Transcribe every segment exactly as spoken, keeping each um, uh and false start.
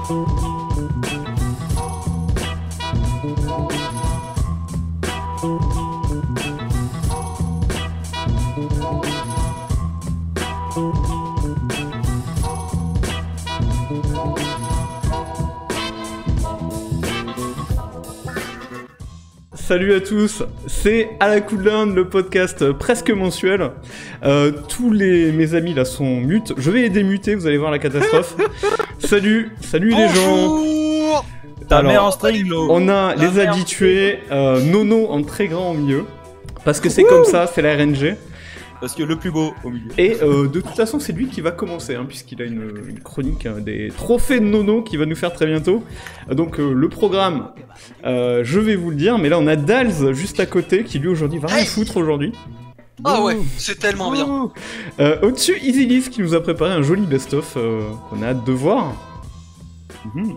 Salut à tous, c'est À la Cooldown, le podcast presque mensuel. Euh, tous les mes amis là sont mutes. Je vais les démuter, vous allez voir la catastrophe. salut, salut les gens. Ta Alors, mère en string, l'eau. On a Ta les mère habitués, euh, Nono en très grand au milieu, parce que c'est comme ça, c'est la R N G. Parce que le plus beau au milieu. Et euh, de toute façon, c'est lui qui va commencer, hein, puisqu'il a une, une chronique hein, des trophées de Nono qui va nous faire très bientôt. Donc euh, le programme, euh, je vais vous le dire, mais là on a Dals juste à côté qui lui aujourd'hui va rien Hey foutre aujourd'hui. Ah ouais, c'est tellement bien. Euh, Au-dessus, EasyLiz qui nous a préparé un joli best-of euh, qu'on a hâte de voir. Mmh.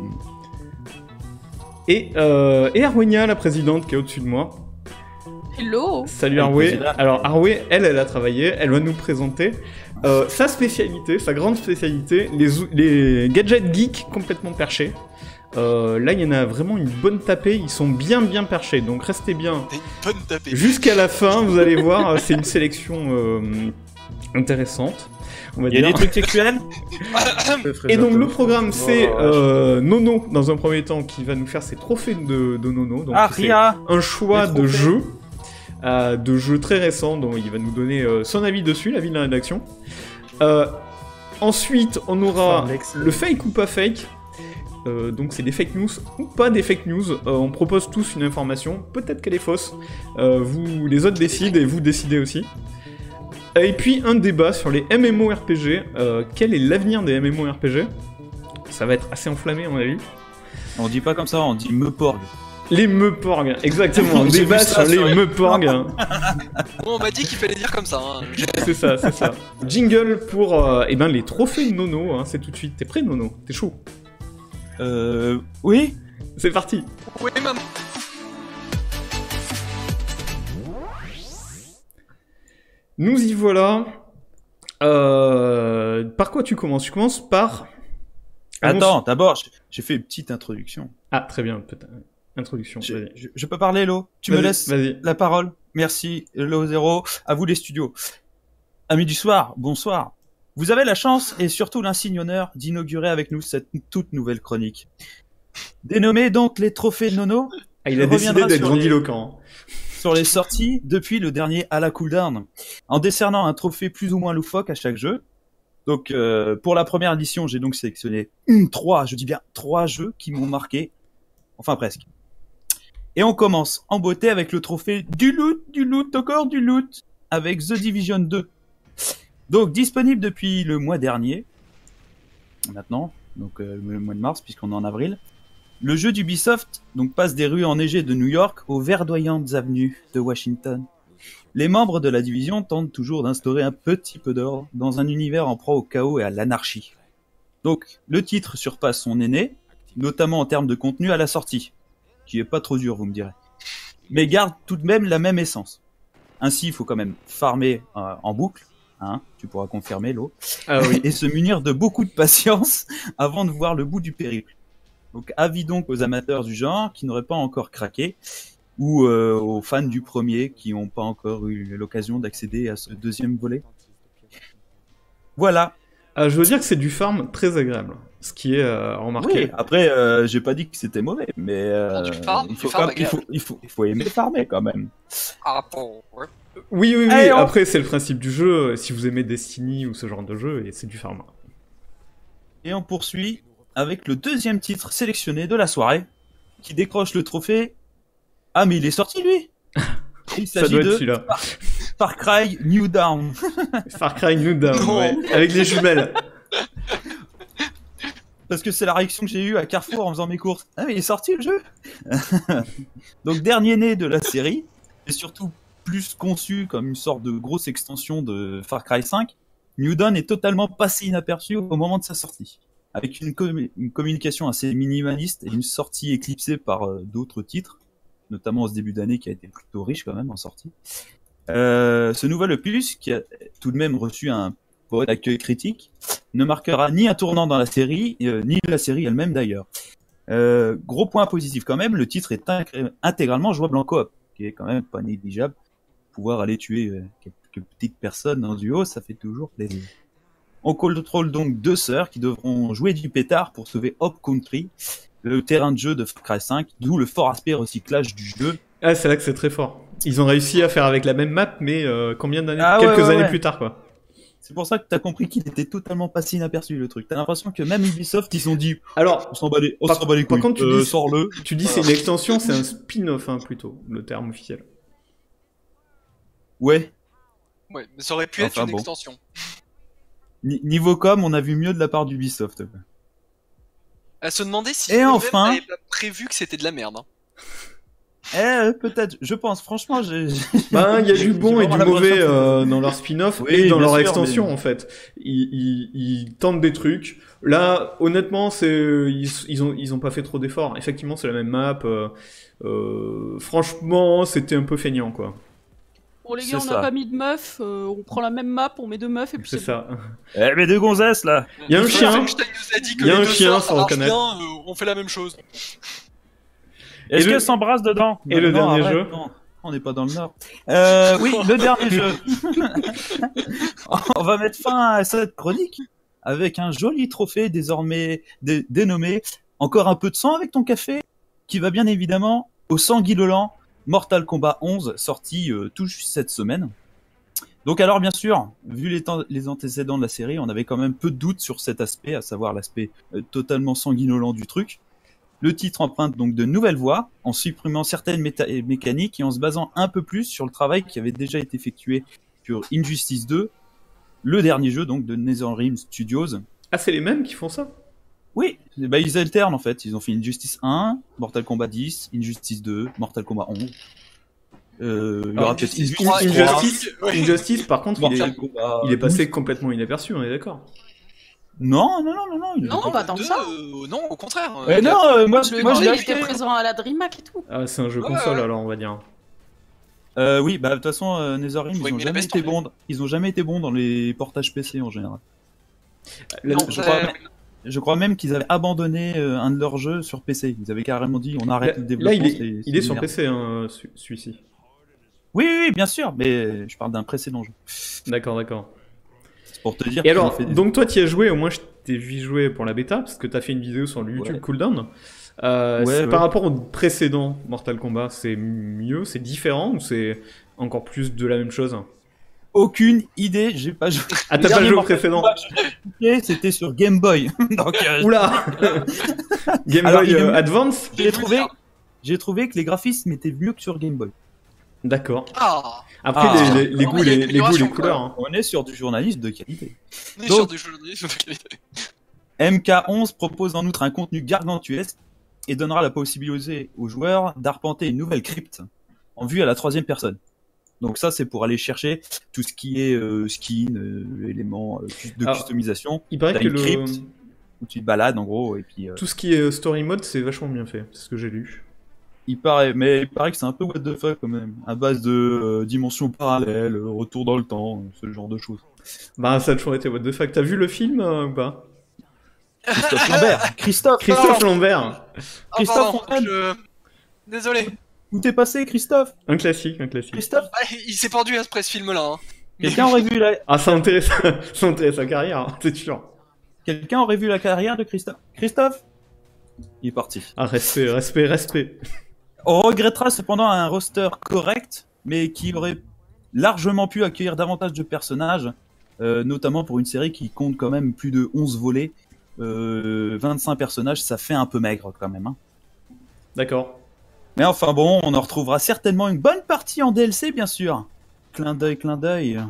Et, euh, et Arwenia, la présidente, qui est au-dessus de moi. Hello. Salut Salut, Arwe. président. Alors Arwe, elle, elle a travaillé, elle va nous présenter euh, sa spécialité, sa grande spécialité, les, ou- les gadgets geeks complètement perchés. Euh, là, il y en a vraiment une bonne tapée, ils sont bien bien perchés, donc restez bien T'as une bonne tapée. jusqu'à la fin, vous allez voir, c'est une sélection euh, intéressante. On va Il y a dire. des trucs sexuels. Et donc le programme c'est euh, Nono dans un premier temps qui va nous faire ses trophées de, de Nono. Donc Ah, c'est Ria. un choix Les de trophées. jeux, euh, de jeux très récents dont il va nous donner euh, son avis dessus, l'avis de la rédaction. Euh, ensuite on aura le fake ou pas fake. Euh, donc c'est des fake news ou pas des fake news. Euh, on propose tous une information, peut-être qu'elle est fausse. Euh, vous les autres décident et vous décidez aussi. Et puis un débat sur les MMORPG. Euh, quel est l'avenir des MMORPG? Ça va être assez enflammé, on a vu. On dit pas comme ça, on dit meuporg. Les Meuporg, exactement. Un J'ai débat vu ça sur les sur les- Meuporg. Bon, on m'a dit qu'il fallait dire comme ça. Hein. J'ai- C'est ça, c'est ça. Jingle pour euh, eh ben, les trophées de Nono. Hein, c'est tout de suite. T'es prêt, Nono? T'es chaud? Euh. Oui. C'est parti. Oui, maman. Nous y voilà. Euh, par quoi tu commences? Tu commences par... Attends, d'abord, j'ai- j'ai fait une petite introduction. Ah, très bien, peut-être. Introduction, Je, vas-y. je- je peux parler, Lo? Tu me Vas-y, laisses Vas-y. la parole? Merci, Lo Zero. À vous les studios. Amis du soir, bonsoir. Vous avez la chance et surtout l'insigne honneur d'inaugurer avec nous cette toute nouvelle chronique. Dénommée donc les trophées de Nono, Ah, il a On décidé reviendra d'être sur les- grandiloquent. sur les sorties depuis le dernier À la Cooldown, en décernant un trophée plus ou moins loufoque à chaque jeu. Donc euh, pour la première édition, j'ai donc sélectionné hum, trois, je dis bien trois jeux qui m'ont marqué, enfin presque. Et on commence en beauté avec le trophée du loot, du loot, encore du loot, avec The Division deux. Donc disponible depuis le mois dernier, maintenant, donc euh, le mois de mars puisqu'on est en avril. Le jeu d'Ubisoft donc passe des rues enneigées de New York aux verdoyantes avenues de Washington. Les membres de la division tentent toujours d'instaurer un petit peu d'ordre dans un univers en proie au chaos et à l'anarchie. Donc, le titre surpasse son aîné, notamment en termes de contenu à la sortie, qui est pas trop dur, vous me direz, mais garde tout de même la même essence. Ainsi, il faut quand même farmer euh, en boucle, hein, tu pourras confirmer, Lo, Ah oui. et se munir de beaucoup de patience avant de voir le bout du périple. Donc avis donc aux amateurs du genre qui n'auraient pas encore craqué, ou euh, aux fans du premier qui n'ont pas encore eu l'occasion d'accéder à ce deuxième volet. Voilà. Ah, je veux dire que c'est du farm très agréable. Ce qui est euh, remarqué. Oui, après, euh, j'ai pas dit que c'était mauvais, mais euh, Non, tu farmes, il, tu faut farmes quand- il, faut, il, faut, il faut aimer farmer quand même. Ah, bon, ouais. Oui, oui, oui. Allez, on- Après, c'est le principe du jeu. Si vous aimez Destiny ou ce genre de jeu, et c'est du farm. Et on poursuit avec le deuxième titre sélectionné de la soirée, qui décroche le trophée. Ah, mais il est sorti lui. Il Ça s'agit doit être de celui-là. Far Cry New Dawn. Far Cry New Dawn, Non. ouais. Avec les jumelles. Parce que c'est la réaction que j'ai eue à Carrefour en faisant mes courses. Ah, mais il est sorti le jeu. Donc dernier né de la série, et surtout plus conçu comme une sorte de grosse extension de Far Cry cinq, New Dawn est totalement passé inaperçu au moment de sa sortie. Avec une, com- une communication assez minimaliste et une sortie éclipsée par euh, d'autres titres, notamment en ce début d'année qui a été plutôt riche quand même en sortie. Euh, ce nouvel opus, qui a tout de même reçu un bon accueil critique, ne marquera ni un tournant dans la série, euh, ni la série elle-même d'ailleurs. Euh, gros point positif quand même, le titre est in- intégralement jouable en coop, qui est quand même pas négligeable. Pouvoir aller tuer euh, quelques petites personnes en duo, ça fait toujours plaisir. On contrôle donc deux sœurs qui devront jouer du pétard pour sauver Hope Country, le terrain de jeu de Far Cry cinq, d'où le fort aspect recyclage du jeu. Ah, c'est là que c'est très fort. Ils ont réussi à faire avec la même map, mais euh, combien d'années Ah, ouais, quelques ouais, années ouais. plus tard, quoi. C'est pour ça que t'as compris qu'il était totalement passé inaperçu le truc. T'as l'impression que même Ubisoft ils ont dit Alors, on s'en bat les, on par, s'en bat les par couilles. contre, tu Euh, dis, sors-le. tu dis c'est une extension, c'est un spin-off, hein, plutôt, le terme officiel. Ouais. Ouais, mais ça aurait pu être Enfin, une bon. extension. Ni- niveau com, on a vu mieux de la part d'Ubisoft. À se demander si Et eux-mêmes enfin- n'avaient pas prévu que c'était de la merde. Hein. Eh, peut-être. Je pense. Franchement, j'ai. Ben, il y a du bon J'ai et du vraiment mauvais l'impression que- euh, dans leur spin-off Oui, et dans bien leur sûr, extension, mais- en fait. Ils, ils, ils tentent des trucs. Là, honnêtement, c'est ils, ils ont ils ont pas fait trop d'efforts. Effectivement, c'est la même map. Euh, euh, franchement, c'était un peu feignant, quoi. Bon, les C'est gars, on ça. n'a pas mis de meufs, euh, on prend la même map, on met deux meufs et puis C'est c'est ça. Eh, mais deux gonzesses là. Il y a un Euh, chien. Frankenstein nous a dit que Il y a les un deux chien, sœurs, faut ça marche reconnaître. bien, euh, on fait la même chose. Est-ce Et le- qu'elles s'embrassent dedans Et le dernier arrête, jeu non. On n'est pas dans le Nord. Euh, oui, le dernier jeu. On va mettre fin à cette chronique avec un joli trophée désormais dé- dénommé Encore un peu de sang avec ton café, qui va bien évidemment au sanguinolent Mortal Kombat onze, sorti euh, tout juste cette semaine. Donc alors bien sûr, vu les, temps- les antécédents de la série, on avait quand même peu de doutes sur cet aspect, à savoir l'aspect euh, totalement sanguinolent du truc. Le titre emprunte donc de nouvelles voies, en supprimant certaines méta- et mécaniques et en se basant un peu plus sur le travail qui avait déjà été effectué sur Injustice deux, le dernier jeu donc de NetherRealm Studios. Ah, c'est les mêmes qui font ça? Oui, bah ils alternent en fait, ils ont fait Injustice un, Mortal Kombat dix, Injustice deux, Mortal Kombat onze. Euh, il y aura Alors, peut-être Injustice Injustice trois, trois, Injustice, Ouais. Injustice, par contre, il Mortal est, Kombat il est passé douze. complètement inaperçu, on est d'accord. Non, non, non, non, non. il- Non, Non, pas le tant que deux, ça. euh, non, au contraire. Ouais, Euh, non, euh, moi, Le moi je deux, l'ai il était acheté. présent à la DreamHack et tout. Ah, c'est un jeu Ouais, console, ouais. alors, on va dire. Euh, oui, bah de toute façon, euh, NetherRealm, Faut ils ont aimer la jamais baston, été bons. Ils ont jamais été bons dans les portages P C en général. La- Non, je ça- crois- Je crois même qu'ils avaient abandonné euh, un de leurs jeux sur P C. Ils avaient carrément dit on Là, arrête le là, développement. il est, c'est- il c'est est sur merde. P C, hein, celui- celui-ci. Oui, oui, oui, bien sûr, mais je parle d'un précédent jeu. D'accord, d'accord. C'est pour te dire. Et qu'ils alors, ont fait des- donc toi, tu y as joué, au moins je t'ai vu jouer pour la bêta, parce que t'as fait une vidéo sur le YouTube Ouais. Cooldown. Euh, Ouais, c'est- ouais. Par rapport au précédent Mortal Kombat, c'est mieux, c'est différent, ou c'est encore plus de la même chose? Aucune idée, j'ai pas joué. Ah, Le t'as pas dernier joué au Mortal précédent? Kombat que j'ai joué, c'était sur Game Boy. Donc, euh, Oula Game Alors, Boy il est euh, mieux. Advance? j'ai trouvé, j'ai trouvé que les graphismes étaient mieux que sur Game Boy. D'accord. Ah, Après, Ah. les, les- les Non, goûts, mais il y a les, une les goûts, les amélioration, couleurs. hein. On est sur du journalisme de qualité. on est Donc- sur du journalisme de qualité. M K onze propose en outre un contenu gargantuesque et donnera la possibilité aux joueurs d'arpenter une nouvelle crypte en vue à la troisième personne. Donc ça, c'est pour aller chercher tout ce qui est euh, skin, euh, éléments euh, de Alors, customisation. Il paraît T'as que une le... crypte où tu te balades en gros et puis euh, tout ce qui est story mode, c'est vachement bien fait, c'est ce que j'ai lu. il paraît, mais il paraît que c'est un peu what the fuck quand même, à base de euh, dimensions parallèles, euh, retour dans le temps, euh, ce genre de choses. Bah, ça a toujours été what the fuck. T'as vu le film euh, ou pas? Christophe Lambert, Christophe, Christophe Lambert, Ah, Christophe pardon, Fontaine. je- Désolé. où t'es passé, Christophe? un classique, un classique. Christophe, Ah, il s'est pendu après ce film-là. Hein. quelqu'un aurait vu la, Ah, ça intéresse, ça intéresse sa carrière, hein, c'est sûr. quelqu'un aurait vu la carrière de Christophe? Christophe, il est parti. Ah, respect, respect, respect. On regrettera cependant un roster correct, mais qui aurait largement pu accueillir davantage de personnages, euh, notamment pour une série qui compte quand même plus de onze volets. Euh, vingt-cinq personnages, ça fait un peu maigre quand même. Hein. D'accord. Mais enfin bon, on en retrouvera certainement une bonne partie en D L C, bien sûr. Clin d'œil, clin d'œil.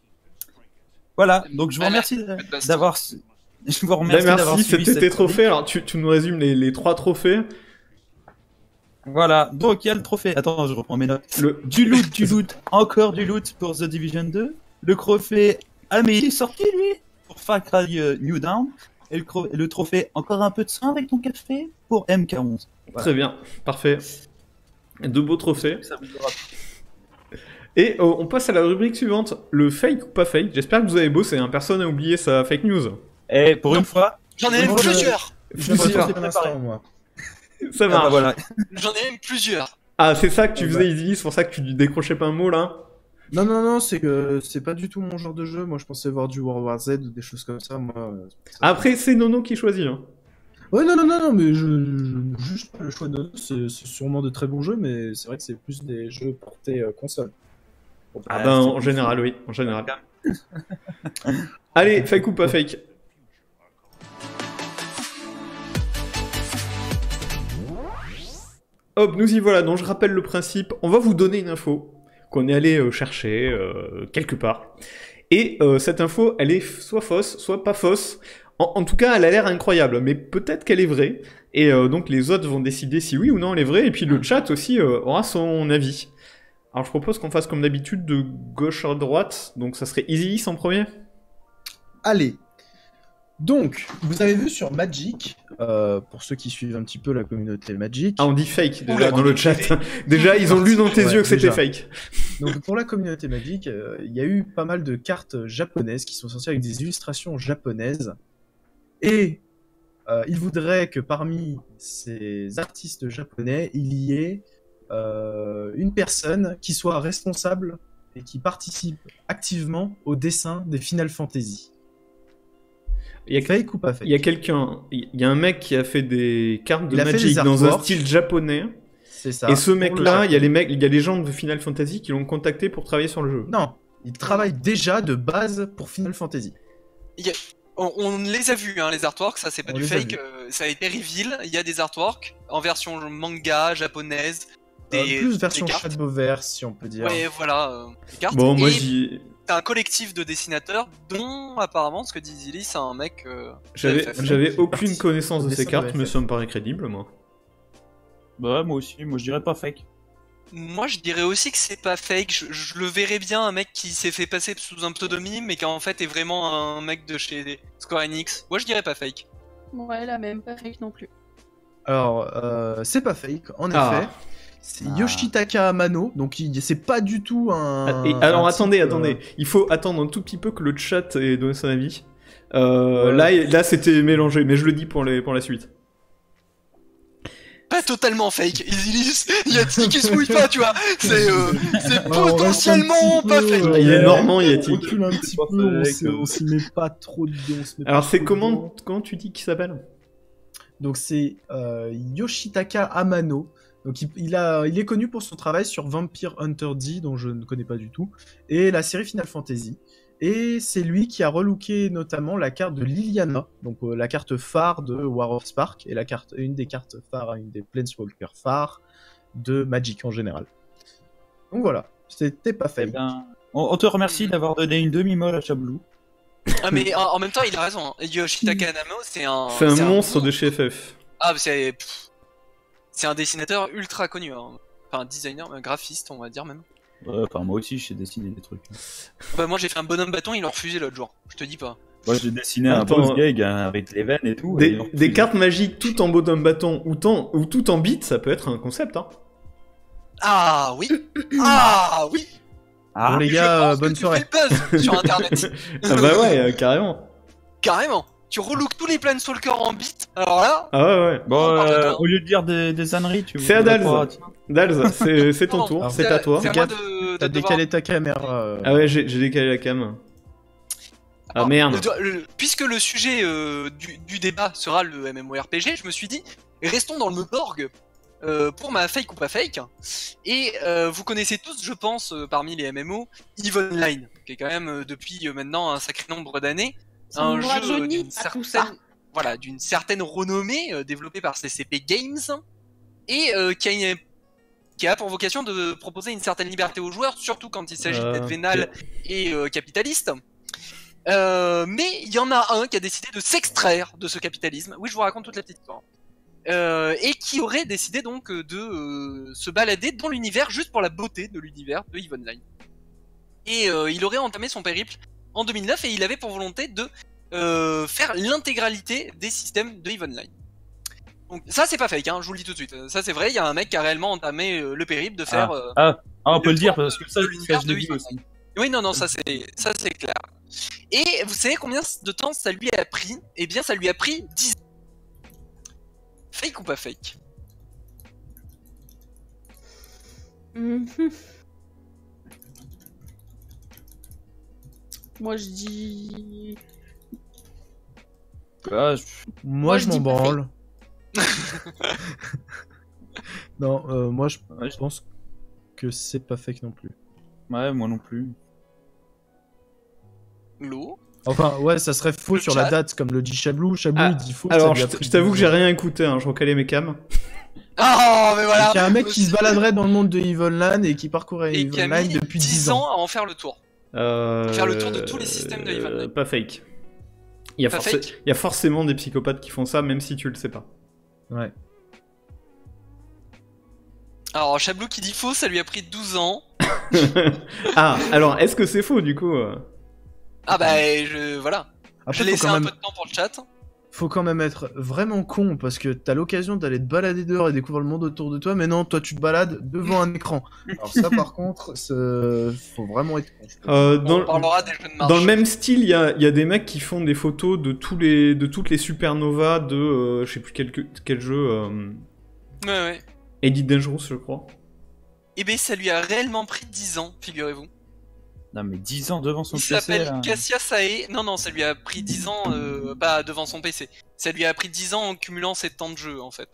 Voilà, donc je vous Voilà, remercie baston. d'avoir... Je vous Bah, remercie d'avoir merci, suivi c'était cette tes trophées. Alors, tu, tu nous résumes les, les trois trophées. Voilà, donc il y a le trophée. Attends, je reprends mes notes. Le... Du loot, du loot, encore du loot pour The Division deux. Le trophée, ah mais il est sorti lui, pour Far Cry euh, New Dawn. Et le, cro- le trophée, encore un peu de sang avec ton café, pour M K onze. Voilà. Très bien, parfait. De beaux trophées. Ça vous aura- Et euh, on passe à la rubrique suivante, le fake ou pas fake. J'espère que vous avez bossé, hein. Personne n'a oublié sa fake news. Et pour Non. une fois, J'en ai même Moi, je- plusieurs. Je me Plusieurs. suis pour l'instant, moi. Ça ah marche. bah voilà. J'en ai même plusieurs. Ah, c'est ça que tu Ah faisais, Easy, c'est pour ça que tu décrochais pas un mot là. Non, non, non, c'est que c'est pas du tout mon genre de jeu. Moi, je pensais voir du World War Z ou des choses comme ça. Moi, euh, c'est pour ça. Après, c'est Nono qui choisit. Hein. Ouais, non, non, non, non, mais je, je juge pas le choix de c'est c'est sûrement de très bons jeux, mais c'est vrai que c'est plus des jeux portés euh, console. Bon, Ah Ah, ben, c'est en plus général, oui, en général. Allez, fake ou pas fake. Hop, nous y voilà. Donc je rappelle le principe. On va vous donner une info qu'on est allé euh, chercher euh, quelque part. Et euh, cette info, elle est f- soit fausse, soit pas fausse. En, en tout cas, elle a l'air incroyable, mais peut-être qu'elle est vraie. Et euh, donc les autres vont décider si oui ou non elle est vraie. Et puis le chat aussi euh, aura son avis. Alors je propose qu'on fasse comme d'habitude de gauche à droite. Donc ça serait Easy en premier. Allez. Donc, vous avez vu sur Magic, euh, pour ceux qui suivent un petit peu la communauté Magic. Ah, on dit fake déjà Oula, dans le chat. déjà, ils ont lu dans tes Ouais, yeux que c'était déjà. fake. Donc pour la communauté Magic, euh, il y a eu pas mal de cartes japonaises qui sont sorties avec des illustrations japonaises. Et euh, il voudrait que parmi ces artistes japonais, il y ait euh, une personne qui soit responsable et qui participe activement au dessin des Final Fantasy. Il y a, Fake ou pas fake? il y a quelqu'un, il y a un mec qui a fait des cartes de Il a fait Magic des dans un artworks. style japonais. C'est ça. Et ce Pour mec-là, le il y a les mecs, il y a les gens de Final Fantasy qui l'ont contacté pour travailler sur le jeu. Non, il travaille déjà de base pour Final Fantasy. On, on les a vus, hein, les artworks, ça c'est pas On du les a fake, vus. euh, ça a été reveal, il y a des artworks en version manga, japonaise, Euh, des, plus des version cartes. Shadowverse, si on peut dire. Ouais, voilà, euh, des cartes. Bon, moi Et j'y, t'as un collectif de dessinateurs, dont apparemment, ce que dit Zilly, c'est un mec... Euh, j'avais, F F. j'avais Qui aucune participe connaissance au de ces dessin de cartes, F F. mais ça me paraît crédible, moi. Bah moi aussi, moi je dirais pas fake. Moi je dirais aussi que c'est pas fake, je, je le verrais bien, un mec qui s'est fait passer sous un pseudonyme, mais qui en fait est vraiment un mec de chez Square Enix. Moi je dirais pas fake. Ouais, la même, pas fake non plus. Alors, euh, c'est pas fake, en Ah. effet. C'est Ah. Yoshitaka Amano, donc il- c'est pas du tout un. Et alors un attendez, type, euh, attendez, il faut attendre un tout petit peu que le chat ait donné son avis. Euh, Ouais. Là, là c'était mélangé, mais je le dis pour, les, pour la suite. Pas totalement fake, Isilis, il y a Ti qui se mouille pas, tu vois. C'est euh, c'est Ouais, on reste un potentiellement petit pas peu, fake. euh, Il est ouais, normand, on Yatik. recule un petit Pas peu, on fake, s'y- euh. on s'y met pas trop dedans. on se met pas Alors c'est trop comment, dedans. comment tu dis qu'il s'appelle? Donc c'est euh, Yoshitaka Amano. Donc il, il a, il est connu pour son travail sur Vampire Hunter D, dont je ne connais pas du tout, et la série Final Fantasy. Et c'est lui qui a relooké notamment la carte de Liliana, donc euh, la carte phare de War of Spark, et la carte, une des cartes phares, une des Planeswalker phares de Magic en général. Donc voilà, c'était pas Eh fake. ben, on, on te remercie d'avoir donné une demi-molle à Chablou. Ah mais en, en même temps il a raison, hein. Yoshitaka Amano c'est un... C'est un monstre de chez F F. Ah mais c'est... pff, c'est un dessinateur ultra connu, hein. Enfin un designer, un graphiste on va dire même. Ouais, enfin moi aussi j'ai dessiné des trucs. Bah moi j'ai fait un bonhomme bâton, il l'a refusé l'autre jour, je te dis pas. Moi j'ai dessiné un Attends. boss gag hein, avec les veines et tout. et Des, ils ont des refusé. cartes magiques tout en bottom bâton ou, tant- ou tout en bit, ça peut être un concept, hein. Ah oui. Ah oui. Ah, Bon les Je gars, pense euh, que bonne tu soirée. fais le buzz sur internet. Ah bah ouais, euh, carrément. Carrément. Tu relookes tous les Planeswalkers en bit. Alors là, Ah ouais, ouais. Bon, On parle de euh, toi. au lieu de dire des, des âneries, tu C'est voudrais Adals. pas- Dals, c'est c'est ton Non, tour, alors, c'est à toi. c'est à moi de, T'as de devoir- décalé ta caméra. euh, Ah ouais, j'ai j'ai décalé la cam. Ah Alors, merde. le- le- puisque le sujet euh, du, du débat sera le MMORPG, je me suis dit, restons dans le Meborg euh, pour ma fake ou pas fake. Et euh, vous connaissez tous, je pense, euh, parmi les M M O, EVE Online, qui est quand même euh, depuis euh, maintenant un sacré nombre d'années Ça un nous jeu rajeunit d'une à tout certaine, ça. voilà, d'une certaine renommée euh, développé par C C P Games et euh, qui a une- qui a pour vocation de proposer une certaine liberté aux joueurs, surtout quand il s'agit Euh, d'être vénal et euh, capitaliste. Euh, mais il y en a un qui a décidé de s'extraire de ce capitalisme. Oui, je vous raconte toute la petite histoire. Euh, et qui aurait décidé donc euh, de euh, se balader dans l'univers juste pour la beauté de l'univers de EVE Online. Et euh, il aurait entamé son périple en deux mille neuf et il avait pour volonté de euh, faire l'intégralité des systèmes de EVE Online. Donc ça c'est pas fake, hein, je vous le dis tout de suite. Ça c'est vrai, il y a un mec qui a réellement entamé euh, le périple de faire... euh, Ah, Ah, on peut le le dire tour parce que ça, de ça, l'univers je de l'ai dit Ivan aussi. Nine. Oui, non, non, ça c'est ça c'est clair. Et vous savez combien de temps ça lui a pris? Eh bien, ça lui a pris dix ans. Fake ou pas fake? Mhm. Moi je dis. Ah, je- Moi, Moi, je je m'en dis pas branle. Non, euh, moi, je Ouais, je- pense que c'est pas fake non plus. Ouais, moi non plus. L'eau. Enfin, ouais, ça serait faux Le sur chat. la date, comme le dit Chablou. Chablou, Ah, il dit faux. Alors, ça lui je a t- pris je t'avoue que dix j'ai ans. rien écouté, hein, je recalais mes cams. Oh, mais voilà. Il y a un mec qui se baladerait dans le monde de Evilland et qui parcourait Et qui a Evilland mis depuis dix dix ans ans. à en faire le tour. Euh... Faire le tour de tous les systèmes de Ivan Nine. Pas fake. Il y, a Pas forcé- fake il y a forcément des psychopathes qui font ça, même si tu le sais pas. Ouais. Alors, Chablou qui dit faux, ça lui a pris douze ans. Ah, alors, est-ce que c'est faux, du coup euh Ah bah, je... voilà. Après, J'ai faut laissé quand, un même... peu de temps pour le chat. faut quand même être vraiment con parce que t'as l'occasion d'aller te balader dehors et découvrir le monde autour de toi, mais non, toi tu te balades devant un écran. Alors ça, par contre, c'est- faut vraiment être con. je pense. Euh, On dans, parlera des jeux de marche. dans le même style, il y a, il y a des mecs qui font des photos de, tous les, de toutes les supernovas de, euh, je sais plus quel, quel jeu, euh, Ouais, ouais. Elite Dangerous, je crois. Eh ben, ça lui a réellement pris dix ans, figurez-vous. Non, mais dix ans devant son Il P C. s'appelle là. Cassia Sae. Non, non, ça lui a pris dix ans, euh, pas devant son P C. Ça lui a pris dix ans en cumulant ses temps de jeu, en fait.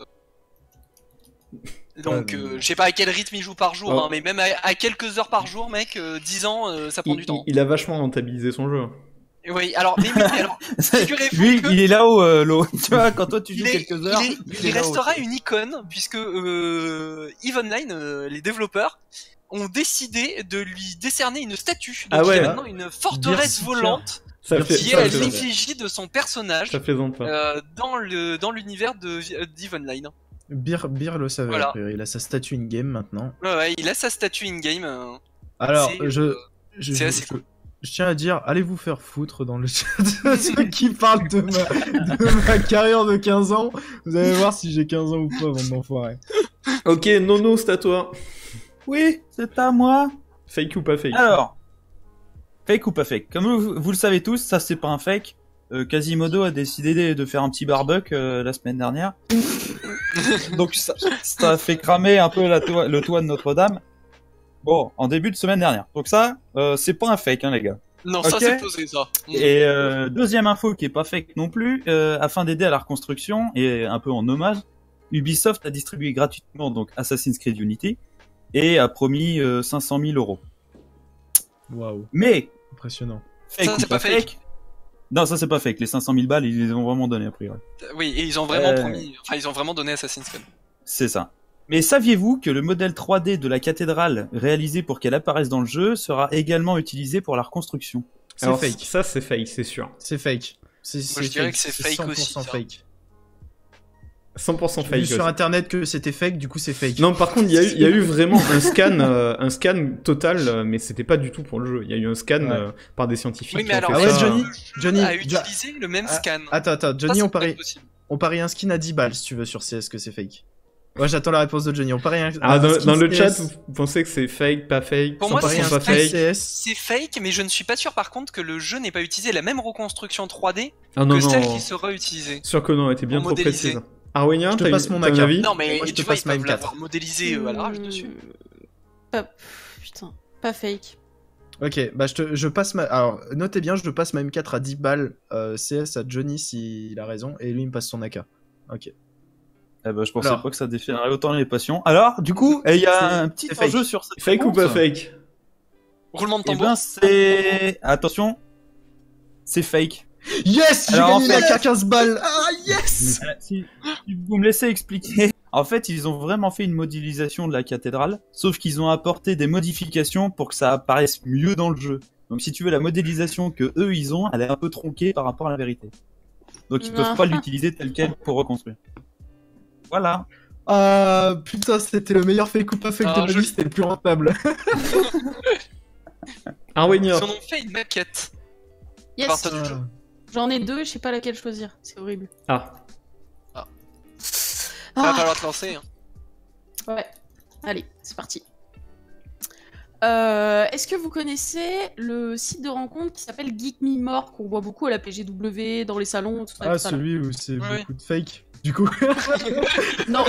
Donc, Ouais, euh, je sais pas à quel rythme il joue par jour, Oh. hein, mais même à, à quelques heures par jour, mec, euh, dix ans, euh, ça prend Il, du temps. il- il a vachement rentabilisé son jeu. Et oui, alors, mais oui, alors, figurez-vous Lui, que- il est là-haut, euh, l'eau. Tu vois, quand toi tu joues il, est- quelques heures, il, est- lui, il est là-haut. restera une icône, puisque euh, Eve Online, euh, les développeurs, ont décidé de lui décerner une statue. Donc Ah ouais. il y a maintenant une forteresse Bien volante Ça Merci. fait, qui ça est ça à fait- fait- l'effigie de son personnage ça plaisante pas. euh, dans le dans l'univers de euh, d'Eve Online. Bir, Bir le savait, Voilà. a priori. Il a sa statue in-game maintenant. Ouais, ouais, il a sa statue in-game. euh, Alors, C'est, je, euh, je, c'est je- assez je- cool. je tiens à dire, allez vous faire foutre dans le chat de ceux qui parlent de ma, de ma carrière de quinze ans. Vous allez voir si j'ai quinze ans ou pas, avant d'enfoirer. Ok, Nono, c'est à toi. Oui, c'est à moi. Fake ou pas fake? Alors, fake ou pas fake? Comme vous, vous le savez tous, ça c'est pas un fake. Euh, Quasimodo a décidé de faire un petit barbecue euh, la semaine dernière. Donc ça, ça a fait cramer un peu la toi- le toit de Notre-Dame. Bon, en début de semaine dernière. Donc ça, euh, c'est pas un fake, hein, les gars. Non, ça Ok. c'est posé ça. Et euh, deuxième info qui est pas fake non plus, euh, afin d'aider à la reconstruction et un peu en hommage, Ubisoft a distribué gratuitement donc Assassin's Creed Unity et a promis euh, cinq cent mille euros. Waouh, Mais impressionnant. fake Ça, ou c'est pas pas fake. fake? Non, ça c'est pas fake. Les cinq cent mille balles, ils les ont vraiment donné a priori. Oui, et ils ont vraiment Euh. promis, enfin ils ont vraiment donné Assassin's Creed. C'est ça. Mais saviez-vous que le modèle trois D de la cathédrale réalisé pour qu'elle apparaisse dans le jeu sera également utilisé pour la reconstruction? C'est Alors, fake. Ça, c'est fake, c'est sûr. C'est fake. C'est c'est je dirais fake. que c'est fake cent pour cent aussi, ça. fake. cent pour cent J'ai fake. vu sur aussi. internet que c'était fake, du coup c'est fake. Non, par contre, il y, a eu- il y a eu vraiment un scan, euh, un scan total, euh, mais c'était pas du tout pour le jeu. Il y a eu un scan Ouais. euh, par des scientifiques. Oui, qui mais ont alors, fait Ah ouais, ça. Johnny le jeu Johnny, a Jo- utilisé le même Ah, scan. Attends, attends, Ça, Johnny, c'est on pas parie, possible. on parie un skin à dix balles si tu veux sur C S que c'est fake. Ouais, j'attends la réponse de Johnny. On parie un, Ah, un dans, skin dans le C chat, S. vous pensez que c'est fake, pas fake, Pour On moi, parie cent pour cent un pas skin fake? C S. C'est fake, mais je ne suis pas sûr par contre que le jeu n'ait pas utilisé la même reconstruction trois D Ah non, que celle non. qui sera utilisée. Sûr que non, elle était bien Pour trop modéliser. précise. Arwenien, Je te t'as passe une- mon t'as un Naka. avis? Non, mais Moi, je te tu vois, passe ils peuvent Mime quatre. l'avoir modélisé euh, à l'arrache dessus. Pas... Putain, pas fake. Ok, bah je, te, je passe ma... Alors, notez bien, je passe ma M quatre à dix balles euh, C S à Johnny s'il a raison, et lui il me passe son A K. Ok. Eh ben, je pensais Alors. pas que ça défierait autant les passions. Alors, du coup, il y a C'est- un petit c'est fake. enjeu sur cette Fake ou réponse. pas fake? Roulement de Eh tambour. ben, c'est... Attention, c'est fake. Yes, j'ai Alors, en gagné fait- la A K quinze balles. Ah yes. Euh, si, si vous me laissez expliquer. En fait, ils ont vraiment fait une modélisation de la cathédrale, sauf qu'ils ont apporté des modifications pour que ça apparaisse mieux dans le jeu. Donc si tu veux, la modélisation que eux ils ont, elle est un peu tronquée par rapport à la vérité. Donc ils peuvent pas l'utiliser tel quel pour reconstruire. Voilà. Ah putain, c'était le meilleur fake ou pas fake Ah, de ma je- vie, c'était le plus rentable. Arwenien. Ils en ont fait une maquette. Yes, partir du jeu. j'en ai deux, je sais pas laquelle choisir. C'est horrible. Ah. Ça va Ah, falloir te lancer. hein. ouais. Allez, c'est parti. Euh, Est-ce que vous connaissez le site de rencontre qui s'appelle Geek Me More, qu'on voit beaucoup à la P G W, dans les salons, tout ça, Ah, tout ça, là. celui où c'est Ouais. beaucoup de fake. Du coup. Non,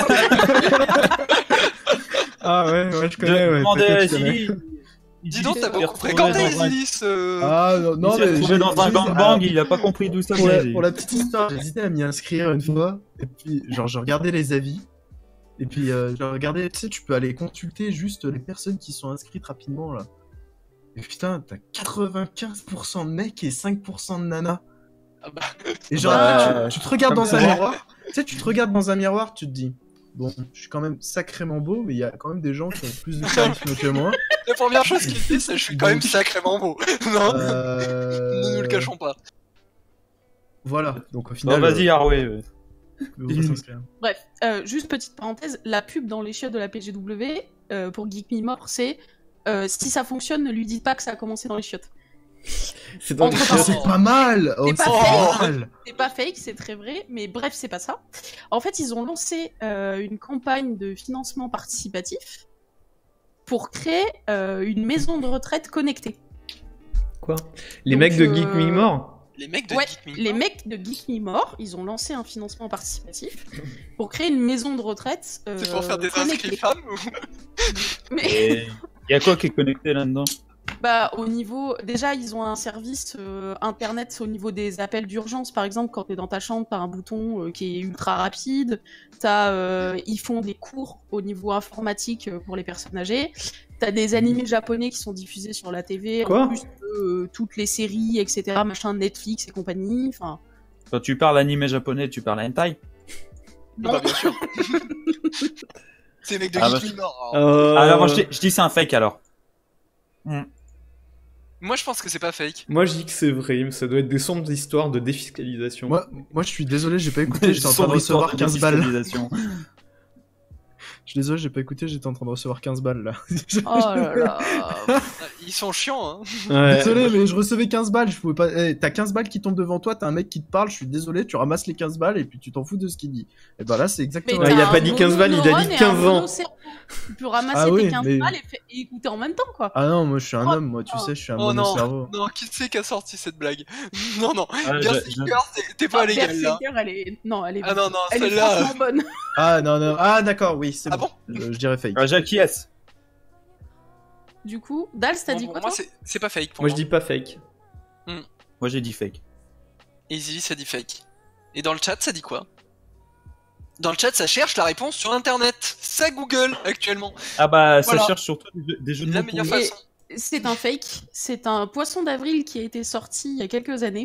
Ah ouais, ouais, je Je connais. Ouais, demandais peut-être à je connais. Isilis. Dis donc, t'as Il s'est beaucoup retrouvé fréquenté dans un- Isilis. euh. Ah non, non il s'est mais retrouvé j'ai- dans un j'ai- gangbang, ah, il a pas compris d'où ça pour, la, venait. pour la petite histoire, j'ai hésité à m'y inscrire une fois. Et puis, genre, je regardais les avis. Et puis, euh, je regardais, tu sais, tu peux aller consulter juste les personnes qui sont inscrites rapidement là. Et putain, t'as quatre-vingt-quinze pour cent de mecs et cinq pour cent de nanas. Ah bah, Et genre, Bah, tu, tu te regardes comme dans un ça. miroir. Tu sais, tu te regardes dans un miroir, tu te dis, bon, je suis quand même sacrément beau, mais il y a quand même des gens qui ont plus de charisme que moi. la première chose qu'il dit, c'est je suis quand même sacrément beau. Non, Euh... ne nous le cachons pas. Voilà, donc au Bon, final. vas-y, Harway. euh, on va pas s'inscrire. bref, euh, juste petite parenthèse, la pub dans les chiottes de la P G W euh, pour Geek Me More, c'est euh, si ça fonctionne, ne lui dites pas que ça a commencé dans les chiottes. C'est dans les Entre Ah, chiottes. c'est pas mal. Oh, C'est pas c'est fake. pas mal. C'est pas fake, c'est très vrai, mais bref, c'est pas ça. En fait, ils ont lancé euh, une campagne de financement participatif pour créer euh, une maison de retraite connectée. Quoi? Les Donc, mecs de euh, Geek Me More? Les mecs de Ouais, Geek Me les More. mecs de Geek Me More, ils ont lancé un financement participatif pour créer une maison de retraite euh, C'est pour faire des connectée. inscrits femmes ou... Mais Et y a quoi qui est connecté là-dedans? bah, au niveau, déjà, ils ont un service euh, internet au niveau des appels d'urgence. Par exemple, quand t'es dans ta chambre, t'as un bouton euh, qui est ultra rapide. T'as, euh, ils font des cours au niveau informatique euh, pour les personnes âgées. T'as des animés japonais qui sont diffusés sur la T V, Quoi en plus de euh, toutes les séries, et cetera. Machin, Netflix et compagnie. Enfin, Quand tu parles animé japonais, tu parles hentai? Bah, bien sûr. C'est les mecs de Ah, Geek bah, Me More. hein. Euh, Ah, alors moi je dis, je dis c'est un fake alors. Moi, je pense que c'est pas fake. Moi je dis que c'est vrai, mais ça doit être des sombres histoires de défiscalisation. Moi, moi, je suis désolé, j'ai pas écouté, j'étais en train de Sombre histoire recevoir de quinze balles. défiscalisation. Je suis désolé, j'ai pas écouté, j'étais en train de recevoir quinze balles là. oh là là. Ils sont chiants, hein. Ouais. Désolé, mais je recevais quinze balles, je pouvais pas. Eh, t'as quinze balles qui tombent devant toi, t'as un mec qui te parle, je suis désolé, tu ramasses les quinze balles et puis tu t'en fous de ce qu'il dit. Et ben là, c'est exactement. Ouais, t'as il a un pas dit quinze balles, il a dit mononeurone et un quinze ans. monocerveau. Tu peux ramasser Ah oui, tes quinze mais- balles et, fa- et écouter en même temps, quoi. Ah non, moi je suis un Oh, homme, moi tu sais, je suis un Oh non, monocerveau. non, qui c'est qui a sorti cette blague? Non, non, Ah, Bien je- je- Seeker, t'es- t'es pas Ah, légal là. Berserker, elle est... Non, elle est... Ah non, non, elle est celle-là. franchement bonne. Ah non, non, ah d'accord, oui, c'est Ah bon. bon Je, je dirais fake. Ah, j'acquiesce. Du coup, Dals, t'as Bon, dit pour quoi, moi, toi c'est c'est pas fake pour Moi moi. je dis pas fake. Moi j'ai dit fake. Easy, ça dit fake. Et dans le chat, ça dit quoi? Dans le chat, ça cherche la réponse sur internet. Ça Google actuellement. Ah bah Voilà. ça cherche surtout des jeux, des jeux de La mots meilleure pourris. façon. C'est un fake. C'est un poisson d'avril qui a été sorti il y a quelques années.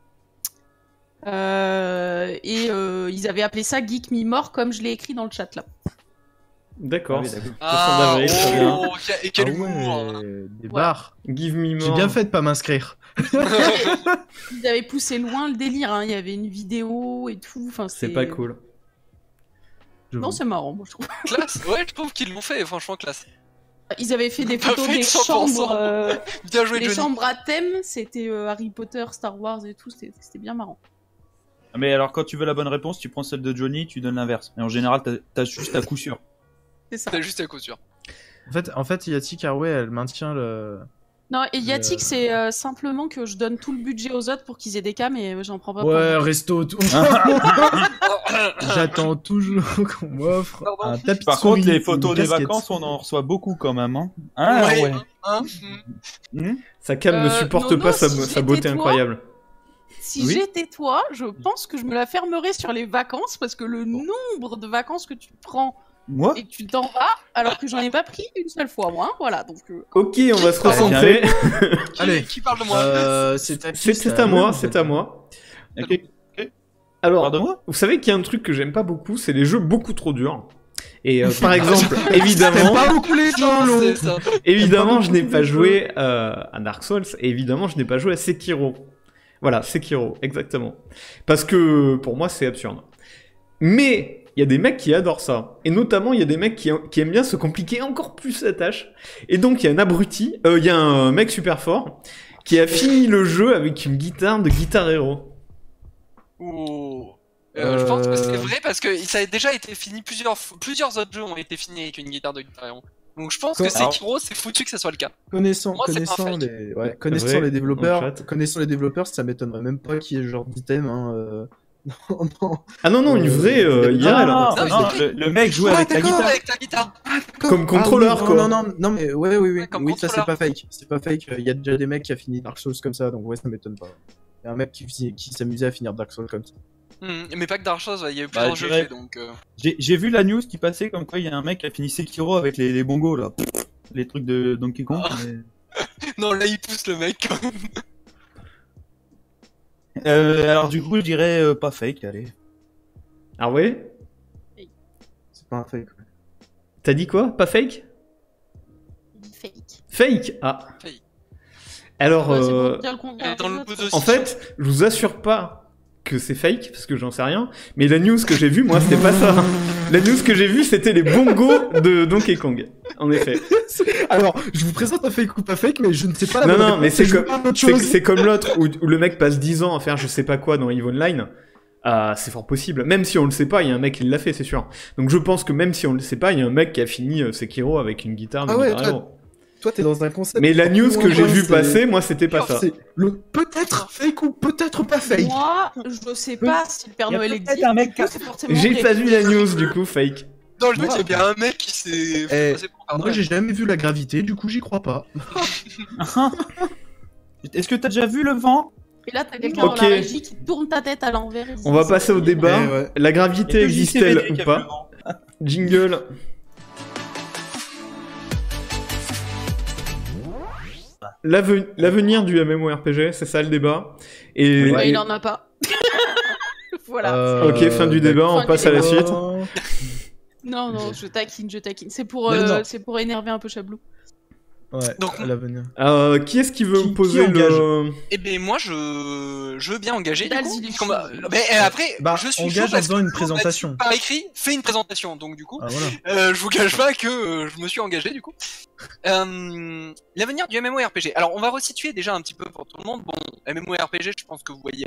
Euh, et euh, ils avaient appelé ça Geek Me More, comme je l'ai écrit dans le chat là. D'accord. Ah oui, d'accord. Ah, d'avril, très bien. oh, quel- et quel Ah humour. ouais, des Voilà. barres. Give me J'ai more. bien fait de pas m'inscrire. Ils avaient poussé loin le délire. Hein. Il y avait une vidéo et tout. Enfin, C'est pas cool. Je Non, vous- c'est marrant, moi je trouve. Classe. Ouais, je trouve qu'ils l'ont fait, franchement classe. Ils avaient fait des Pas photos fait des cent pour cent. chambres, euh, Bien joué, les Johnny. chambres à thème. C'était euh, Harry Potter, Star Wars et tout. C'était c'était bien marrant. Mais alors quand tu veux la bonne réponse, tu prends celle de Johnny, tu donnes l'inverse. Et en général, t'as- t'as juste à coup sûr. C'est ça. T'as juste à coup sûr. En fait, en fait, Yati Carway, elle maintient le. Non, et Yatik, Euh. c'est euh, simplement que je donne tout le budget aux autres pour qu'ils aient des cams et j'en prends pas pour Ouais, moi. resto. tout- J'attends toujours qu'on m'offre Pardon. un tapis Par de souris, contre, les une photos des casquette. vacances, on en reçoit beaucoup quand même. Hein. Ah Ouais. ouais. Hein hmm. Hmm Sa cam ne Euh, supporte Nono, pas sa, si sa beauté j'étais toi- incroyable. Si Oui. j'étais toi, je pense que je me la fermerais sur les vacances parce que le nombre de vacances que tu prends Moi et que tu t'en vas, alors que j'en ai pas pris une seule fois, moi. hein, Voilà, donc. euh, Ok, on va se Allez, recentrer. Qui, Allez. qui parle de moi? Euh, c'est à, C'est c'est à moi, c'est à moi. Ok. Alors, Pardon-moi. vous savez qu'il y a un truc que j'aime pas beaucoup, c'est les jeux beaucoup trop durs. Et euh, par exemple, évidemment, pas beaucoup les gens, Non, longs. c'est ça. évidemment, je n'ai beaucoup pas de joué euh, à Dark Souls et évidemment, je n'ai pas joué à Sekiro. Voilà, Sekiro, exactement. Parce que pour moi, c'est absurde. Mais il y a des mecs qui adorent ça. Et notamment, il y a des mecs qui, qui aiment bien se compliquer encore plus la tâche. Et donc, il y a un abruti, euh, il y a un mec super fort qui a fini le jeu avec une guitare de Guitar Hero. Ouh. Euh, Je pense que c'est Euh. vrai parce que ça a déjà été fini plusieurs f- plusieurs autres jeux ont été finis avec une guitare de Guitar Hero. Donc je pense Quoi que Sekiro, c'est foutu que ça soit le cas. Connaissant, Moi, c'est pas connaissant, fake. les... ouais, connaissant Vrai, les dans le développeurs, chat. connaissant les développeurs, ça m'étonnerait même pas qu'il y ait ce genre d'item. Hein, euh... non, non. Ah non, non, une Euh, vraie euh, non, I R L. Non, hein. non, Non, non, c'est- le, le mec jouait Ah, avec la d'accord. guitare. Avec ta guitare. Comme Ah contrôleur, oui, quoi. non, non, non, non, mais ouais, oui, oui, Ouais, comme oui, ça c'est contrôleur. pas fake, c'est pas fake. Il y a déjà des mecs qui a fini Dark Souls comme ça, donc ouais, ça m'étonne pas. Il y a un mec qui, faisait- qui s'amusait à finir Dark Souls comme ça. Hmm, mais pas que Dark Souls, ouais, il y a eu Bah, plusieurs je jeux dirais- faits, donc... euh, J'ai j'ai vu la news qui passait comme quoi il y a un mec qui a fini Sekiro avec les, les bongos là. Les trucs de Donkey Kong. Ah. mais- Non, là, il pousse le mec, quand même. Euh, alors du coup je dirais euh, pas fake, allez. Ah ouais? C'est pas un fake. ouais. T'as dit quoi? Pas fake? Fake. Fake? Ah. Fake. Alors, Ouais, c'est euh, pour dire le contraire Dans des le autres. pot aussi. en fait, je vous assure pas que c'est fake, parce que j'en sais rien, mais la news que j'ai vue, moi, c'était pas ça. La news que j'ai vue, c'était les bongos de Donkey Kong. En effet. Alors, je vous présente un fake ou pas fake, mais je ne sais pas la Non, bonne non, réponse, mais c'est je veux comme, pas autre c'est, chose. c'est comme l'autre, où, où le mec passe dix ans à faire je sais pas quoi dans EVE Online. Ah, c'est fort possible. Même si on le sait pas, il y a un mec qui l'a fait, c'est sûr. Donc je pense que même si on le sait pas, il y a un mec qui a fini euh, Sekiro avec une guitare de Ah ouais, Guitar toi- Hero. Toi, t'es dans un concept. Mais la news que j'ai vue c'est- passer, moi, c'était pas Alors, ça. C'est le peut-être fake ou peut-être pas fake. Moi, je sais pas si le Père Il y a Noël peut-être existe. un mec qui a- c'est forcément J'ai vrai. pas vu la news, du coup, fake. Dans le doute, Moi- il y a bien un mec qui s'est Eh, passé pour Père Moi, Noël. j'ai jamais vu la gravité, du coup, j'y crois pas. Est-ce que t'as déjà vu le vent? Et là, t'as quelqu'un Ok. dans la régie qui tourne ta tête à l'envers. et dit, On va c'est passer au vrai. débat. Eh ouais. La gravité Il y a que J C V D existe-t-elle qui ou a vu le pas? vent. Jingle. L'aven- L'avenir du MMORPG, c'est ça le débat. Et, Ouais, et- il en a pas. Voilà. Euh, Ok, fin du débat, on Fin passe du à la débat. suite. Non, non, je taquine, je taquine. C'est pour, Non, euh, non. c'est pour énerver un peu Chablou. Ouais, Donc- à l'avenir. Euh, qui est-ce qui veut Qui- vous poser qui engage le... Eh ben moi je je veux bien engager du Vas-y, coup. les parce qu'on va- filles. Mais euh, après Bah, je suis engage chaud en parce faisant que une Flo m'a dit présentation. par écrit, fais une présentation. Donc du coup, Ah voilà. euh, je vous cache pas que euh, je me suis engagé du coup. Euh, L'avenir du MMORPG. Alors on va resituer déjà un petit peu pour tout le monde. Bon, MMORPG, je pense que vous voyez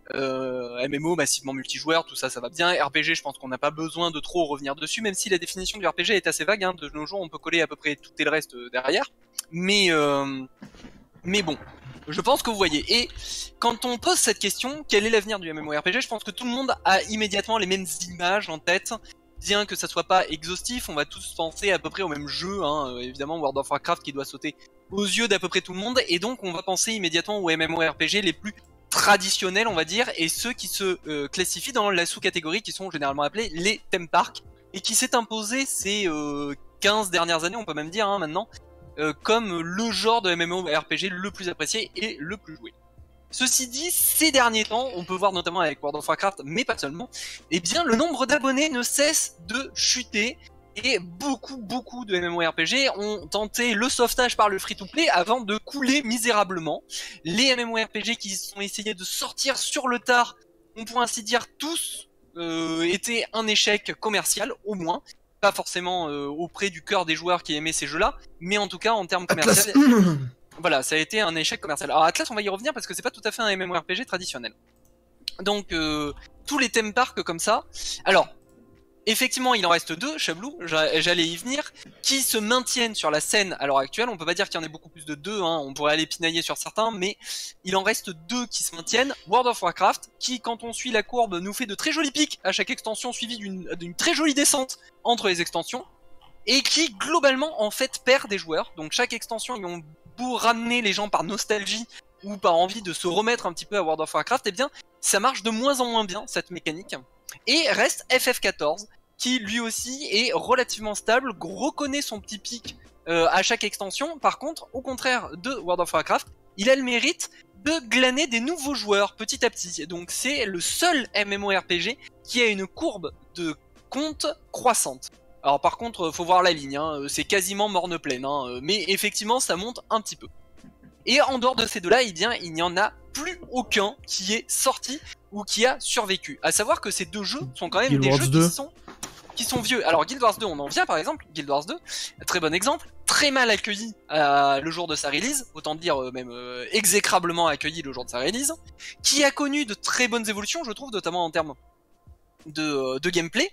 euh, M M O massivement multijoueur, tout ça, ça va bien. R P G, je pense qu'on n'a pas besoin de trop revenir dessus, même si la définition du R P G est assez vague. Hein, de nos jours, on peut coller à peu près tout et le reste euh, derrière. Mais euh, mais bon, je pense que vous voyez. Et quand on pose cette question, quel est l'avenir du MMORPG, je pense que tout le monde a immédiatement les mêmes images en tête. Bien que ça soit pas exhaustif, on va tous penser à peu près au même jeu, hein, euh, évidemment World of Warcraft qui doit sauter aux yeux d'à peu près tout le monde, et donc on va penser immédiatement aux MMORPG les plus traditionnels, on va dire, et ceux qui se euh, classifient dans la sous-catégorie qui sont généralement appelés les theme parks, et qui s'est imposé ces euh, quinze dernières années, on peut même dire hein, maintenant, euh, comme le genre de MMORPG le plus apprécié et le plus joué. Ceci dit, ces derniers temps, on peut voir notamment avec World of Warcraft, mais pas seulement, eh bien le nombre d'abonnés ne cesse de chuter, et beaucoup, beaucoup de MMORPG ont tenté le sauvetage par le free-to-play avant de couler misérablement. Les MMORPG qui sont essayés de sortir sur le tard ont pour ainsi dire tous euh, été un échec commercial, au moins. Pas forcément euh, auprès du cœur des joueurs qui aimaient ces jeux-là, mais en tout cas en termes Atlas. commerciaux. Voilà, ça a été un échec commercial. Alors Atlas, on va y revenir parce que c'est pas tout à fait un MMORPG traditionnel. Donc euh, tous les theme parks comme ça. Alors effectivement, il en reste deux, Chablou, j'a- j'allais y venir, qui se maintiennent sur la scène à l'heure actuelle. On peut pas dire qu'il y en ait beaucoup plus de deux, hein, on pourrait aller pinailler sur certains, mais il en reste deux qui se maintiennent. World of Warcraft, qui, quand on suit la courbe, nous fait de très jolis pics à chaque extension, suivi d'une d'une très jolie descente entre les extensions, et qui, globalement, en fait, perd des joueurs. Donc chaque extension, ils ont beau ramener les gens par nostalgie ou par envie de se remettre un petit peu à World of Warcraft, eh bien, ça marche de moins en moins bien, cette mécanique. Et reste F F quatorze, qui lui aussi est relativement stable, reconnaît son petit pic euh, à chaque extension. Par contre, au contraire de World of Warcraft, il a le mérite de glaner des nouveaux joueurs petit à petit. Donc c'est le seul MMORPG qui a une courbe de compte croissante. Alors par contre, faut voir la ligne, hein, c'est quasiment morne pleine, hein, mais effectivement ça monte un petit peu. Et en dehors de ces deux-là, eh bien, il n'y en a plus aucun qui est sorti ou qui a survécu. À savoir que ces deux jeux sont quand même Guild des Wars jeux deux. qui sont, qui sont vieux. Alors Guild Wars deux, on en vient par exemple, Guild Wars deux, très bon exemple, très mal accueilli euh, le jour de sa release, autant dire euh, même euh, exécrablement accueilli le jour de sa release, qui a connu de très bonnes évolutions, je trouve, notamment en termes de, euh, de gameplay,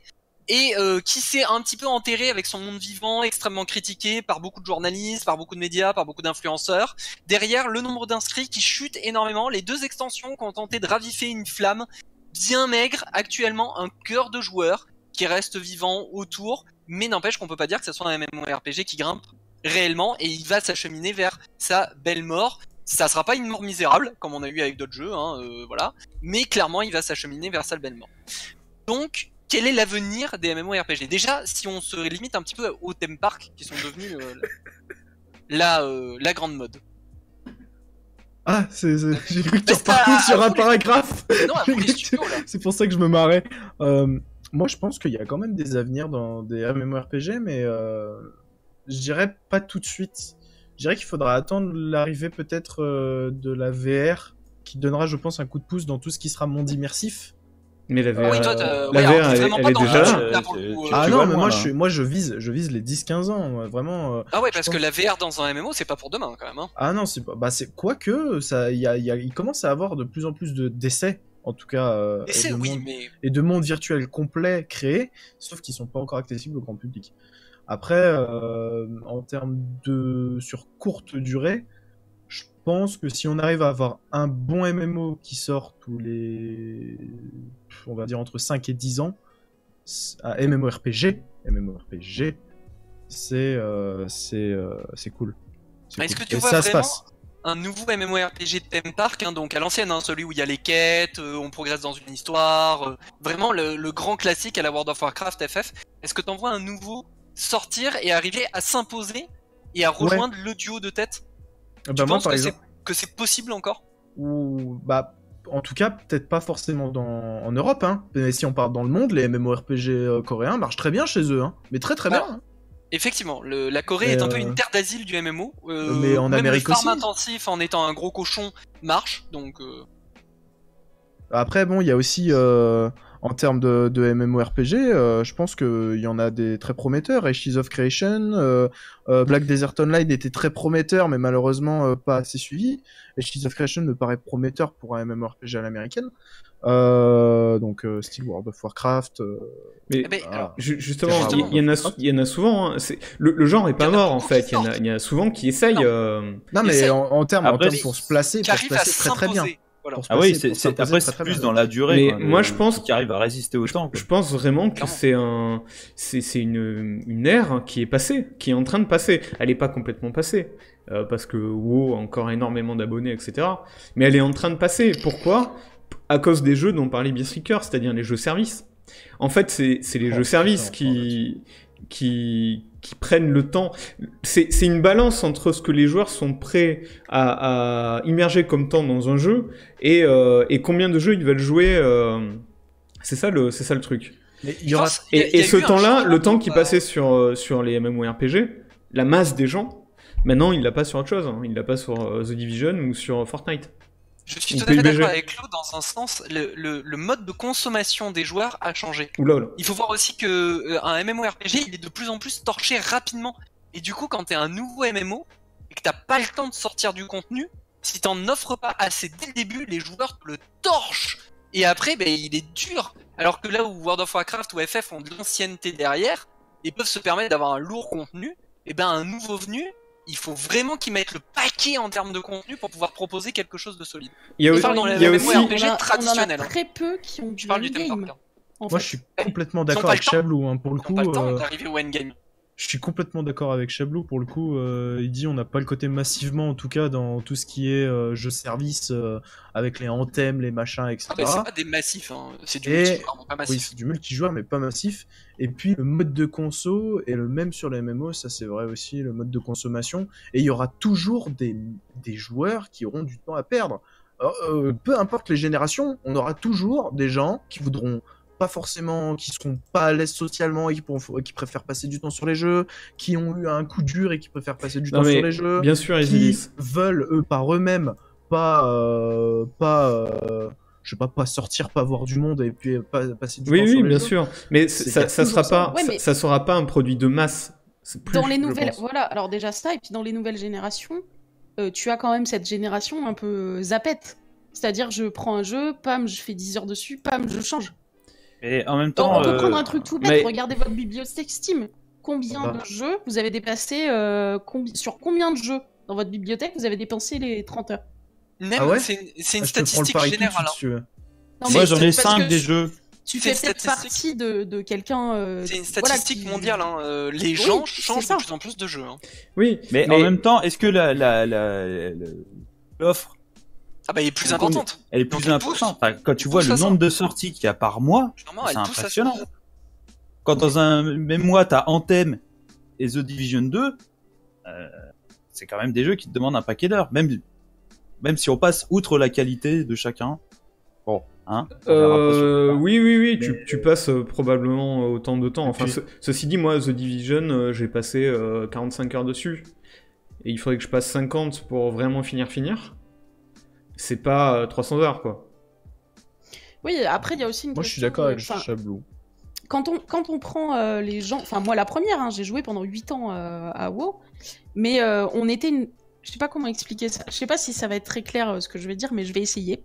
et euh, qui s'est un petit peu enterré avec son monde vivant, extrêmement critiqué par beaucoup de journalistes, par beaucoup de médias, par beaucoup d'influenceurs. Derrière, le nombre d'inscrits qui chute énormément. Les deux extensions qui ont tenté de raviver une flamme bien maigre, actuellement un cœur de joueurs qui reste vivant autour, mais n'empêche qu'on peut pas dire que ce soit un MMORPG qui grimpe réellement, et il va s'acheminer vers sa belle mort. Ça sera pas une mort misérable, comme on a eu avec d'autres jeux, hein, euh, voilà, mais clairement il va s'acheminer vers sa belle mort. Donc, quel est l'avenir des MMORPG? Déjà, si on se limite un petit peu aux theme parks, qui sont devenus euh, la, euh, la grande mode. Ah, c'est, c'est... j'ai cru que tu Mais c'est à- repartais sur à un vous les- paragraphe. Non, à vous les studios, là. C'est pour ça que je me marrais. Euh, moi, je pense qu'il y a quand même des avenirs dans des MMORPG, mais euh, je dirais pas tout de suite. Je dirais qu'il faudra attendre l'arrivée peut-être euh, de la V R, qui donnera, je pense, un coup de pouce dans tout ce qui sera monde immersif. Mais la V R, Oui, toi, t'as- la ouais, V alors, R, t'es elle, vraiment elle pas est dans déjà le- là. là, pour le coup, Tu- euh, Ah tu non, vois mais loin, moi là. je, suis, moi je vise, je vise les dix quinze ans, moi, vraiment. euh, Ah ouais, parce je que pense- la V R dans un M M O, c'est pas pour demain, quand même, hein. Ah non, c'est pas. Bah, c'est quoique, ça, il y a, il y a- il commence à avoir de plus en plus de d'essais, en tout cas, euh, Et et, c'est, de oui, monde- mais... et de mondes virtuels complets créés, sauf qu'ils sont pas encore accessibles au grand public. Après, euh, en termes de sur courte durée, je pense que si on arrive à avoir un bon M M O qui sort tous les, on va dire entre cinq et dix ans, un MMORPG, MMORPG, c'est euh, c'est euh, c'est cool. C'est Est-ce cool. que tu Et vois ça se vraiment passe. un nouveau MMORPG de theme park, hein, donc à l'ancienne, hein, celui où il y a les quêtes, euh, on progresse dans une histoire, euh, vraiment le, le grand classique à la World of Warcraft F F. Est-ce que t'en vois un nouveau sortir et arriver à s'imposer et à rejoindre le duo de tête? Bah, Tu moi, penses par que exemple, c'est que c'est possible encore? ou bah en tout cas peut-être pas forcément dans en Europe, hein. Mais si on part dans le monde, les MMORPG euh, coréens marchent très bien chez eux, hein. Mais très très Alors, bien. Hein. Effectivement, le- la Corée Mais, est un peu euh, une terre d'asile du M M O. euh, mais en même Amérique le farm aussi. intensif en étant un gros cochon marche, donc euh, Après, bon, il y a aussi, euh, en termes de, de MMORPG, euh, je pense qu'il y en a des très prometteurs. Ashes of Creation, euh, euh, Black Desert Online était très prometteur, mais malheureusement euh, pas assez suivi. Ashes of Creation me paraît prometteur pour un MMORPG à l'américaine. Euh, donc, euh, style World of Warcraft. Euh, Mais eh ben, voilà. alors, ju- justement, Justement, il y, y en a, sou- il y en a souvent. hein, c'est- Le, le genre est Il y pas en a mort en beaucoup fait. qui Il y, en a- sortent. il y en a souvent qui essayent. Non. euh, Non, mais Essaye. en, en termes, en Après, termes pour se placer, qui pour se arrive à placer très très bien. s'imposer. Voilà. Pour se Ah oui, placer, c'est, pour c'est, s'imposer après très, c'est très plus bien. dans la durée. Mais quoi, moi, le- je pense- qui arrive à résister au temps. quoi. Je pense vraiment que Clairement. c'est un, c'est c'est une une ère qui est passée, qui est en train de passer. Elle est pas complètement passée euh, parce que WoW a encore énormément d'abonnés, et cetera. Mais elle est en train de passer. Pourquoi? À cause des jeux dont parlait Beastreaker, c'est-à-dire les jeux services. En fait, c'est c'est les Oh, jeux services putain, encore qui qui qui prennent le temps. C'est c'est une balance entre ce que les joueurs sont prêts à, à immerger comme temps dans un jeu et euh, et combien de jeux ils veulent jouer. euh, C'est ça le c'est ça le truc. Mais il y Je aura pense- il y a- Et, il y a et ce eu un temps-là, changement le temps dans- qui passait sur, euh, sur les MMORPG, la masse des gens, maintenant il l'a pas sur autre chose. Hein. Il l'a pas sur euh, The Division ou sur Fortnite. Je suis Ou tout à fait P U B G. d'accord avec Claude dans un sens, le, le, le mode de consommation des joueurs a changé. Oula, oula. Il faut voir aussi que euh, un MMORPG, il est de plus en plus torché rapidement. Et du coup, quand t'es un nouveau M M O et que t'as pas le temps de sortir du contenu, si t'en offres pas assez dès le début, les joueurs te le torchent. Et après, ben, il est dur. Alors que là où World of Warcraft ou F F ont de l'ancienneté derrière et peuvent se permettre d'avoir un lourd contenu, et ben un nouveau venu, il faut vraiment qu'il mette le paquet en termes de contenu pour pouvoir proposer quelque chose de solide. Il y a, Je aussi- parle dans les il y a M M O aussi. R P G on, a, on en a traditionnel, hein. très peu qui ont du Je parle du theme endgame, park. en Moi, fait. je suis complètement Ils ont d'accord pas avec le temps. Chablou, hein, pour le Ils coup. n'ont pas le temps euh, d'arriver au endgame. Je suis complètement d'accord avec Chablou, pour le coup. euh, il dit on n'a pas le côté massivement, en tout cas, dans tout ce qui est euh, jeu service, euh, avec les anthems, les machins, Ah, et cetera. mais c'est pas des massifs, hein. C'est du Et- multijoueur, mais pas Oui, massif. c'est du multijoueur, mais pas massif. Et puis, le mode de conso est le même sur les M M O, ça c'est vrai aussi, le mode de consommation. Et il y aura toujours des, des joueurs qui auront du temps à perdre. Alors, euh, peu importe les générations, on aura toujours des gens qui voudront pas forcément, qui seront pas à l'aise socialement et qui, pourront- qui préfèrent passer du temps sur les jeux, qui ont eu un coup dur et qui préfèrent passer du Non, temps mais sur les jeux, Bien sûr, qui Isilis. veulent eux par eux-mêmes pas euh, pas euh, je sais pas pas sortir, pas voir du monde et puis pas passer du Oui, temps sur oui, les bien jeux. sûr. Mais C'est- ça, il y a ça toujours sera pas, ça. Ouais, ça, mais- ça sera pas un produit de masse. C'est plus, Dans les je nouvelles, pense. voilà, alors déjà ça, et puis dans les nouvelles générations, euh, tu as quand même cette génération un peu zapette. C'est-à-dire, je prends un jeu, pam, je fais dix heures dessus, pam, je change. Et en même On, temps, on peut euh, prendre un truc tout bête, mais- regardez votre bibliothèque Steam. Combien Ah. de jeux vous avez dépassé euh, combi- sur combien de jeux dans votre bibliothèque vous avez dépensé les trente heures? Même, Ah ouais c'est une, c'est une Ah, je te prends le statistique pari tout de générale. suite, si tu veux. Non, moi mais j'en c'est ai parce cinq que des jeux. Tu C'est fais une peut-être statistique. partie de, de quelqu'un. euh, C'est une voilà, statistique qui- mondiale. Hein. euh, les gens c'est changent ça. de plus en plus de jeux. Hein. Oui, Mais, en même temps, est-ce que la la la le- l'offre Ah bah, elle est plus Donc, importante. elle est Donc, plus elle importante? pousse. Enfin, quand tu Elle vois pousse le à ça. nombre de sorties qu'il y a par mois, Clairement, c'est elle pousse à impressionnant. ça. Quand dans un même mois t'as Anthem et The Division deux, euh, c'est quand même des jeux qui te demandent un paquet d'heures. Même même si on passe outre la qualité de chacun. Bon, hein. on verra pas sur- Euh, oui, oui, oui, tu, Mais- tu passes euh, probablement euh, autant de temps. Enfin, puis- ce- ceci dit, moi, The Division, euh, j'ai passé euh, quarante-cinq heures dessus. Et il faudrait que je passe cinquante pour vraiment finir, finir. C'est pas euh, trois cents heures, quoi. Oui, après, il y a aussi une Moi, je suis question d'accord de- avec enfin, Chablou. quand on, quand on prend euh, les gens, enfin moi la première, hein, j'ai joué pendant huit ans euh, à WoW, mais euh, on était une... Je sais pas comment expliquer ça, je sais pas si ça va être très clair euh, ce que je vais dire, mais je vais essayer.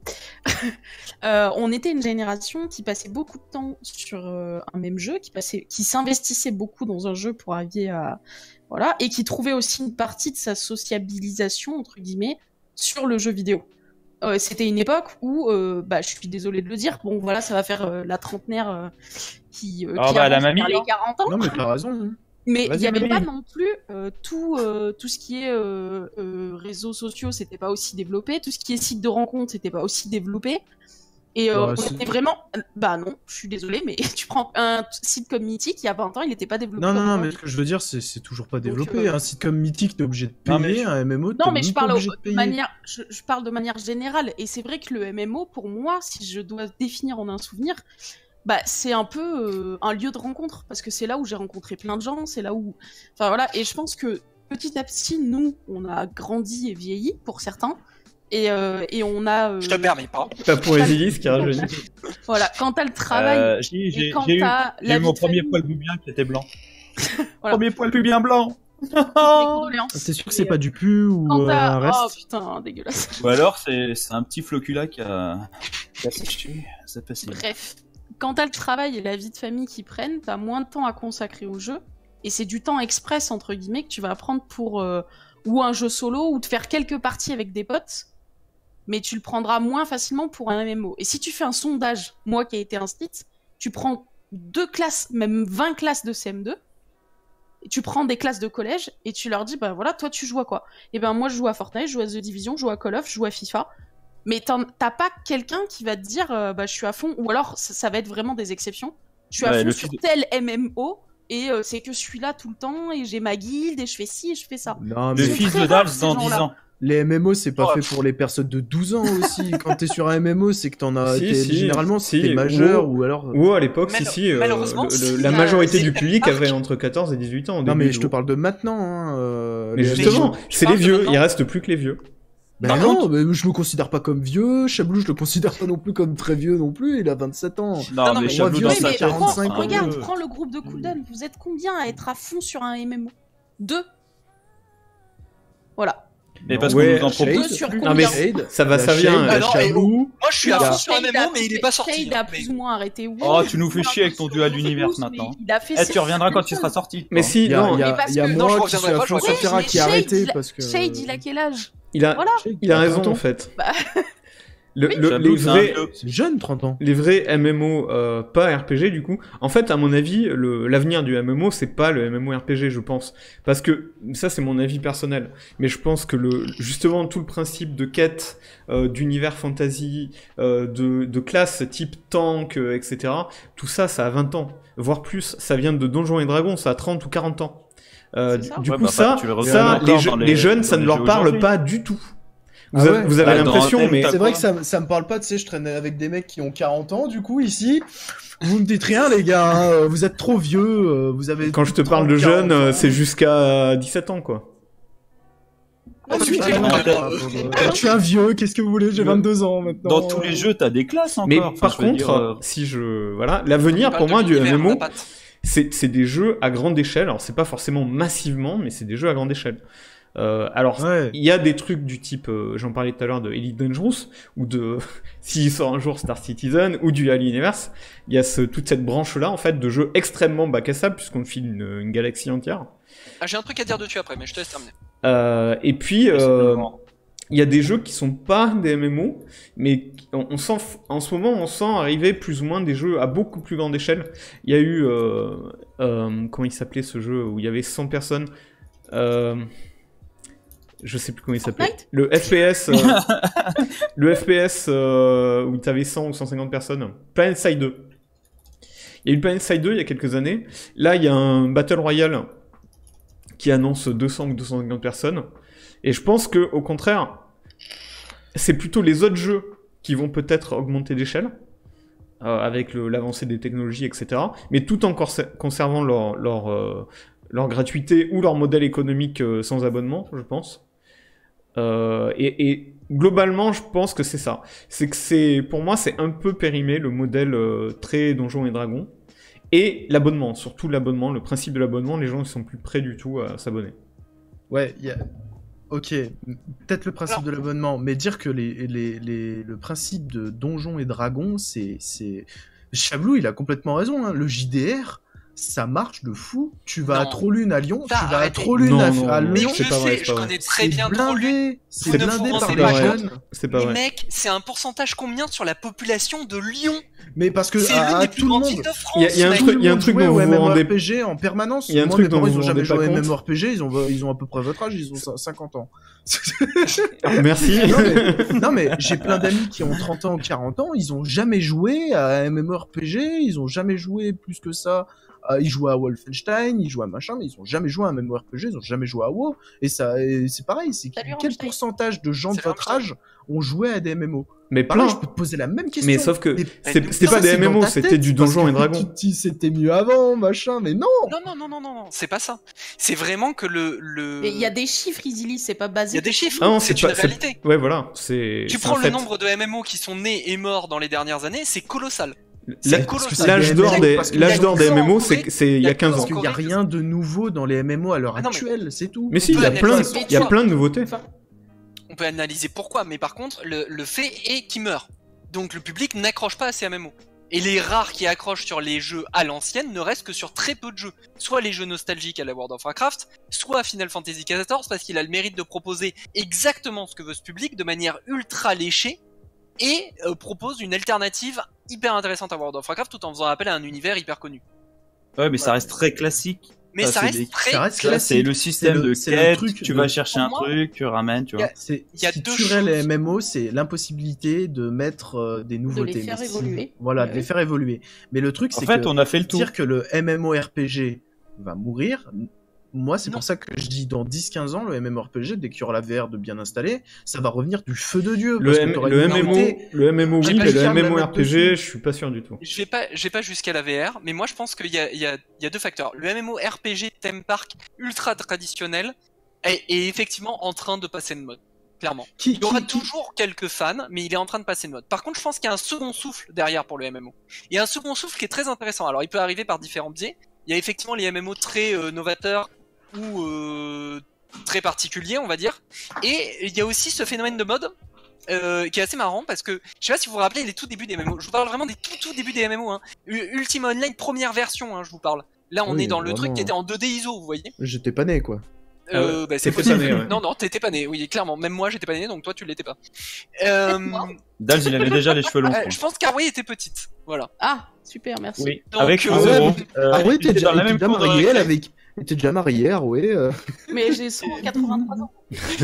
Euh, on était une génération qui passait beaucoup de temps sur euh, un même jeu, qui, passait... qui s'investissait beaucoup dans un jeu pour arriver à... Voilà, et qui trouvait aussi une partie de sa sociabilisation, entre guillemets, sur le jeu vidéo. Euh, c'était une époque où, euh, bah, je suis désolée de le dire, bon voilà, ça va faire euh, la trentenaire euh, qui, euh, Ah qui bah, la avance mamie, vers les hein. quarante ans, Non, mais t'as raison. hein. mais il Vas-y, n'y avait pas mamie. non plus euh, tout, euh, tout ce qui est euh, euh, réseaux sociaux, c'était pas aussi développé, tout ce qui est site de rencontre, c'était pas aussi développé. Et euh, Bah, on c'est- était vraiment... Bah non, je suis désolée, mais tu prends un t- site comme Mythic, il y a vingt ans, il n'était pas développé. Non, non, comme non, mais aujourd'hui. ce que je veux dire, c'est c'est toujours pas développé. euh, Un site comme Mythic, t'es obligé de Non, payer. mais je- Un M M O, t'es Non, mais je même pas parle, obligé au- de de payer. manière, je, je parle de manière générale. Et c'est vrai que le M M O, pour moi, si je dois définir en un souvenir, bah, c'est un peu euh, un lieu de rencontre. Parce que c'est là où j'ai rencontré plein de gens, c'est là où... Enfin voilà, et je pense que petit à petit, nous, on a grandi et vieilli, pour certains. Et, euh, et on a... euh, Je te permets pas. Pas pour Ezilis qui rajeunit. Voilà, quand t'as le travail... Euh, j'ai et j'ai- quand j'ai eu, t'as j'ai la eu mon vie de premier famille, poil pubien qui était blanc. Voilà. Premier poil pubien blanc. les condoléances. T'es sûr que c'est Et, pas du pu ou quand euh, t'as- un reste Oh putain, dégueulasse. Ou alors c'est c'est un petit flocula qui a, qui a séché. C'est facile. Bref, quand t'as le travail et la vie de famille qui prennent, t'as moins de temps à consacrer au jeu, et c'est du temps express, entre guillemets, que tu vas prendre pour euh, ou un jeu solo, ou de faire quelques parties avec des potes, mais tu le prendras moins facilement pour un M M O. Et si tu fais un sondage, moi qui ai été inscrite, tu prends deux classes, même vingt classes de C M deux, et tu prends des classes de collège, et tu leur dis, bah voilà, toi tu joues à quoi? Et ben moi je joue à Fortnite, je joue à The Division, je joue à Call of, je joue à FIFA. Mais t'en- t'as pas quelqu'un qui va te dire euh, bah je suis à fond, ou alors ça, ça va être vraiment des exceptions. Je suis à Ouais, fond le sur fils tel M M O et euh, c'est que je suis là tout le temps et j'ai ma guilde et je fais ci et je fais ça. Non, Le mais C'est fils très de rare, Dals ces dans dix gens-là. ans. les M M O, c'est pas Oh, fait pour les personnes de douze ans aussi. Quand t'es sur un M M O, c'est que t'en as. Si, t'es- si, généralement, si, si t'es majeur ou- ou alors. Ou à l'époque, si, Mal- si, euh, malheureusement, le- le- si, la euh, majorité c'est du la public marque. avait entre quatorze et dix-huit ans. au Non, début mais du je te jeu. parle de maintenant. Hein, euh, Mais les- justement, je c'est parle les de vieux, maintenant. il reste plus que les vieux. Ben Par non, contre- mais je me considère pas comme vieux. Chablou, je le considère pas non plus comme très vieux non plus. Il a vingt-sept ans. Non, non, mais mais Chablou moi, dans vieux, sa mais c'est tête, prends- quarante-cinq c'est un ans. regarde, peu- prends le groupe de cooldown. Vous êtes combien à être à fond sur un M M O? Deux. Voilà. Mais parce Ouais, qu'on nous en Shade. propose. Deux sur plus. combien? Non, mais Shade, ça va, la ça vient. Shade, euh, la Ah non, et- Chablou. Moi, je suis à Non, fond sur un Shade M M O, a- mais il est pas sorti. Shade a hein, plus mais- ou moins arrêté. WoW. Oh, tu nous fais Il a chier avec ton pas duel sur d'univers Windows, maintenant. mais Il a fait Eh, ses- tu reviendras quand il ses sera choses. sorti. Mais toi. si, Il y a, non, il y a- Mais parce il y a que- moi Non, je qui reviendrai suis à pas, je fond sur reviendrai Terra mais qui a Shade, arrêté il a- parce que. Shade, il a quel âge? il a, Voilà. il a trente raison ans. en fait. Bah, Le- Oui. le- Chablou, les c'est un vrais, vieux. C'est jeune, trente ans. les vrais M M O, euh, pas R P G du coup. En fait, à mon avis, le- l'avenir du M M O, c'est pas le M M O R P G, je pense. Parce que ça, c'est mon avis personnel. Mais je pense que le, justement, tout le principe de quête, euh, d'univers fantasy, euh, de, de classe type tank, euh, et cetera. Tout ça, ça a vingt ans, voire plus. Ça vient de Donjons et Dragons, ça a trente ou quarante ans. Euh, C'est du ça. du Ouais, coup, bah, ça, bah, tu le reverras ça, encore les, dans je- les- les jeunes, ça dans ne les leur jeux parle aujourd'hui. pas du tout. Vous, Ah avez- ouais. vous avez Bah, dans l'impression, Anthem, mais t'as C'est quoi vrai que ça, ça me parle pas, tu sais, je traîne avec des mecs qui ont quarante ans, du coup, ici. Vous me dites rien, les gars, hein, vous êtes trop vieux, euh, vous avez... quand je te parle de trente, quarante jeunes, euh, ans. c'est jusqu'à dix-sept ans, quoi. Ah, tu je suis fais un- comment, je suis un vieux, qu'est-ce que vous voulez, j'ai vingt-deux ans maintenant. Dans tous les jeux, t'as des classes encore. Mais Enfin, par je veux contre, dire, euh, si je... Voilà, l'avenir, Parle pour de moi, du l'univers, M M O, la patte. c'est c'est des jeux à grande échelle. Alors, c'est pas forcément massivement, mais c'est des jeux à grande échelle. Euh, alors, il Ouais. y a des trucs du type, euh, j'en parlais tout à l'heure de Elite Dangerous, ou de, s'il sort un jour Star Citizen, ou du Alieniverse, il y a ce, toute cette branche-là, en fait, de jeux extrêmement bac à sable, puisqu'on file une, une galaxie entière. Ah, j'ai un truc à dire dessus après, mais je te laisse terminer. Euh, et puis, euh, il y a des jeux qui sont pas des M M O, mais on, on sent, en ce moment, on sent arriver plus ou moins des jeux à beaucoup plus grande échelle. Il y a eu, euh, euh, comment il s'appelait ce jeu où il y avait cent personnes euh, je sais plus comment il s'appelait. Fortnite Le F P S, euh, le F P S euh, où t'avais cent ou cent cinquante personnes. PlanetSide deux. Il y a eu PlanetSide deux il y a quelques années. Là, il y a un Battle Royale qui annonce deux cents ou deux cent cinquante personnes. Et je pense que, au contraire, c'est plutôt les autres jeux qui vont peut-être augmenter d'échelle, euh, avec le- l'avancée des technologies, et cetera. Mais tout en corse- conservant leur, leur, euh, leur gratuité ou leur modèle économique euh, sans abonnement, je pense. Euh, et, et globalement, je pense que c'est ça. C'est que c'est, pour moi, c'est un peu périmé le modèle euh, très Donjons et Dragons. Et l'abonnement, surtout l'abonnement, le principe de l'abonnement, les gens ne sont plus prêts du tout à s'abonner. Ouais, il y a... Ok, m- peut-être le principe Alors- de l'abonnement, mais dire que les, les, les- le principe de Donjons et Dragons, c'est... c'est... Chablou, il a complètement raison, hein. Le J D R, ça marche de fou. Tu vas à Non. Trollune à Lyon, Ça, tu vas à arrêtez. Trollune Non, à, non, à non, Mais Lyon, je c'est pas vrai, sais, c'est je pas connais vrai. très c'est bien Trollune. blindé, Vous c'est ne blindé vous par rendez des pas jeunes. C'est pas Mais vrai. mec, c'est un pourcentage combien sur la population de Lyon? Mais parce que C'est à, l'une à des plus tout le grandes monde... villes de France. Il y a- il y a un mec. truc- Tout le il y a un monde truc jouait dont au vous vous rendez- MMORPG en permanence. Il y a un Moi, truc mes dont parents, vous ils vous ont jamais rendez pas joué au compte. MMORPG, ils ont, ils ont à peu près votre âge, ils ont cin- cinquante ans. Ah, merci. non, mais, non, mais j'ai plein d'amis qui ont trente ans, quarante ans, ils ont jamais joué à un MMORPG, ils ont jamais joué plus que ça. Euh, ils jouent à Wolfenstein, ils jouent à machin, mais ils ont jamais joué à un MMORPG, ils ont jamais joué à WoW. Et ça, et c'est pareil, c'est Salut, quel Rammstein. pourcentage de gens de Salut, votre Rammstein. âge ont joué à des M M O? Mais Pareil, plein. je peux te poser la même question. Mais sauf que Mais c'est- nous, c'était ça, pas des c'est dans M M O, ta c'était tête, du parce Donjon que et Dragons. tu te dis c'était mieux avant, machin, mais non. Non, non, non, non, non, non, c'est pas ça. C'est vraiment que le. le... Mais il y a des chiffres, Easily, c'est pas basé. Il y a des chiffres, Ah non, c'est c'est une pas- c'est- réalité. Ouais, voilà. C'est. Tu c'est prends un le fait. nombre de M M O qui sont nés et morts dans les dernières années, c'est colossal. La- C'est colossal. L'âge d'or des, Parce qu'il y l'âge a d'or des que M M O, en c'est Corée, c'est il y a quinze que ans. Parce qu'il n'y a Corée, rien de nouveau dans les M M O à l'heure Ah non, mais- actuelle, c'est tout. Mais si, On il y a peut plein, analyser il y a pourquoi. plein de nouveautés. Enfin, On peut analyser pourquoi, mais par contre, le, le fait est qu'ils meurent. Donc le public n'accroche pas à ces M M O. Et les rares qui accrochent sur les jeux à l'ancienne ne restent que sur très peu de jeux. Soit les jeux nostalgiques à la World of Warcraft, soit Final Fantasy quatorze parce qu'il a le mérite de proposer exactement ce que veut ce public de manière ultra léchée et euh, propose une alternative hyper intéressante à World of Warcraft tout en faisant appel à un univers hyper connu. Ouais, mais ça reste très classique. Mais Ça, ça c'est reste des- très... ça reste Ça, c'est classique. le système C'est le- de c'est le quête, truc tu de- vas chercher un Pour moi, truc, tu ramènes, tu vois. C'est, Il y a ce qui deux tuerait les choses. M M O, c'est l'impossibilité de mettre euh, des nouveautés. faire Mais si- évoluer. Voilà, de Ouais. les faire évoluer. Mais le truc, En c'est fait, que on a fait le tour. dire que le MMORPG va mourir, moi, c'est Non. pour ça que je dis dans dix quinze ans, le MMORPG, dès qu'il y aura la V R de bien installé, ça va revenir du feu de Dieu. Le, parce que M- t'auras le une M M O, unité- le M M O J'ai oui, pas mais le le terme de la mettre MMORPG, dessus. je suis pas sûr du tout. Je vais pas, je vais pas jusqu'à la V R, mais moi je pense qu'il y a, il y, a, il y a deux facteurs. Le MMORPG theme park ultra traditionnel est, est effectivement en train de passer de mode, clairement. Qui, Il y aura qui- qui- toujours quelques fans, mais il est en train de passer de mode. Par contre, je pense qu'il y a un second souffle derrière pour le M M O. Il y a un second souffle qui est très intéressant. Alors, il peut arriver par différents biais. Il y a effectivement les M M O très euh, novateurs ou euh, très particuliers, on va dire. Et il y a aussi ce phénomène de mode euh, qui est assez marrant parce que je sais pas si vous vous rappelez les tout débuts des M M O. Je vous parle vraiment des tout tout débuts des M M O. Hein. U- Ultima Online première version, hein, je vous parle. Là, on Oui, est dans le vraiment. truc qui était en deux D I S O, vous voyez. J'étais pas né, quoi. Ah ouais. Euh, bah, c'est T'étais possible. pas né, ouais. Non, non, t'étais pas né. Oui, clairement. Même moi, j'étais pas né, donc toi, tu l'étais pas. Euh, Dals, il avait déjà les cheveux longs. euh, quoi. je pense qu'Arway était petite. Voilà. Ah, super, merci. Oui, Donc, avec euh, un ouais, zéro. mais- Euh, Ah ouais, il t'es était déjà, dans la t'es même déjà cour, marié, euh, elle avec... T'es déjà marié, ouais. euh. Mais j'ai cent quatre-vingt-trois ans.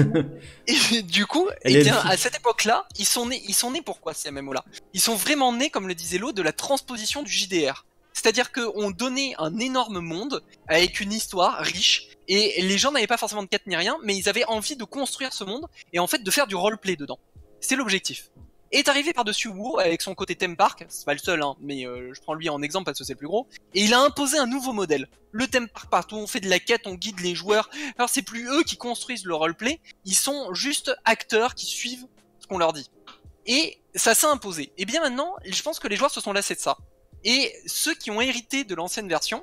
Et du coup, Elle eh est bien, elfique. à cette époque-là, ils sont nés, ils sont nés pourquoi ces M M O-là? Ils sont vraiment nés, comme le disait Lo, de la transposition du J D R. C'est-à-dire qu'on donnait un énorme monde avec une histoire riche et les gens n'avaient pas forcément de quête ni rien, mais ils avaient envie de construire ce monde et en fait de faire du roleplay dedans. C'est l'objectif. Est arrivé par-dessus WoW avec son côté theme park, c'est pas le seul, hein, mais euh, je prends lui en exemple parce que c'est le plus gros, et il a imposé un nouveau modèle. Le theme park partout, on fait de la quête, on guide les joueurs. Alors c'est plus eux qui construisent le roleplay, ils sont juste acteurs qui suivent ce qu'on leur dit. Et ça s'est imposé. Et bien maintenant, je pense que les joueurs se sont lassés de ça. Et ceux qui ont hérité de l'ancienne version,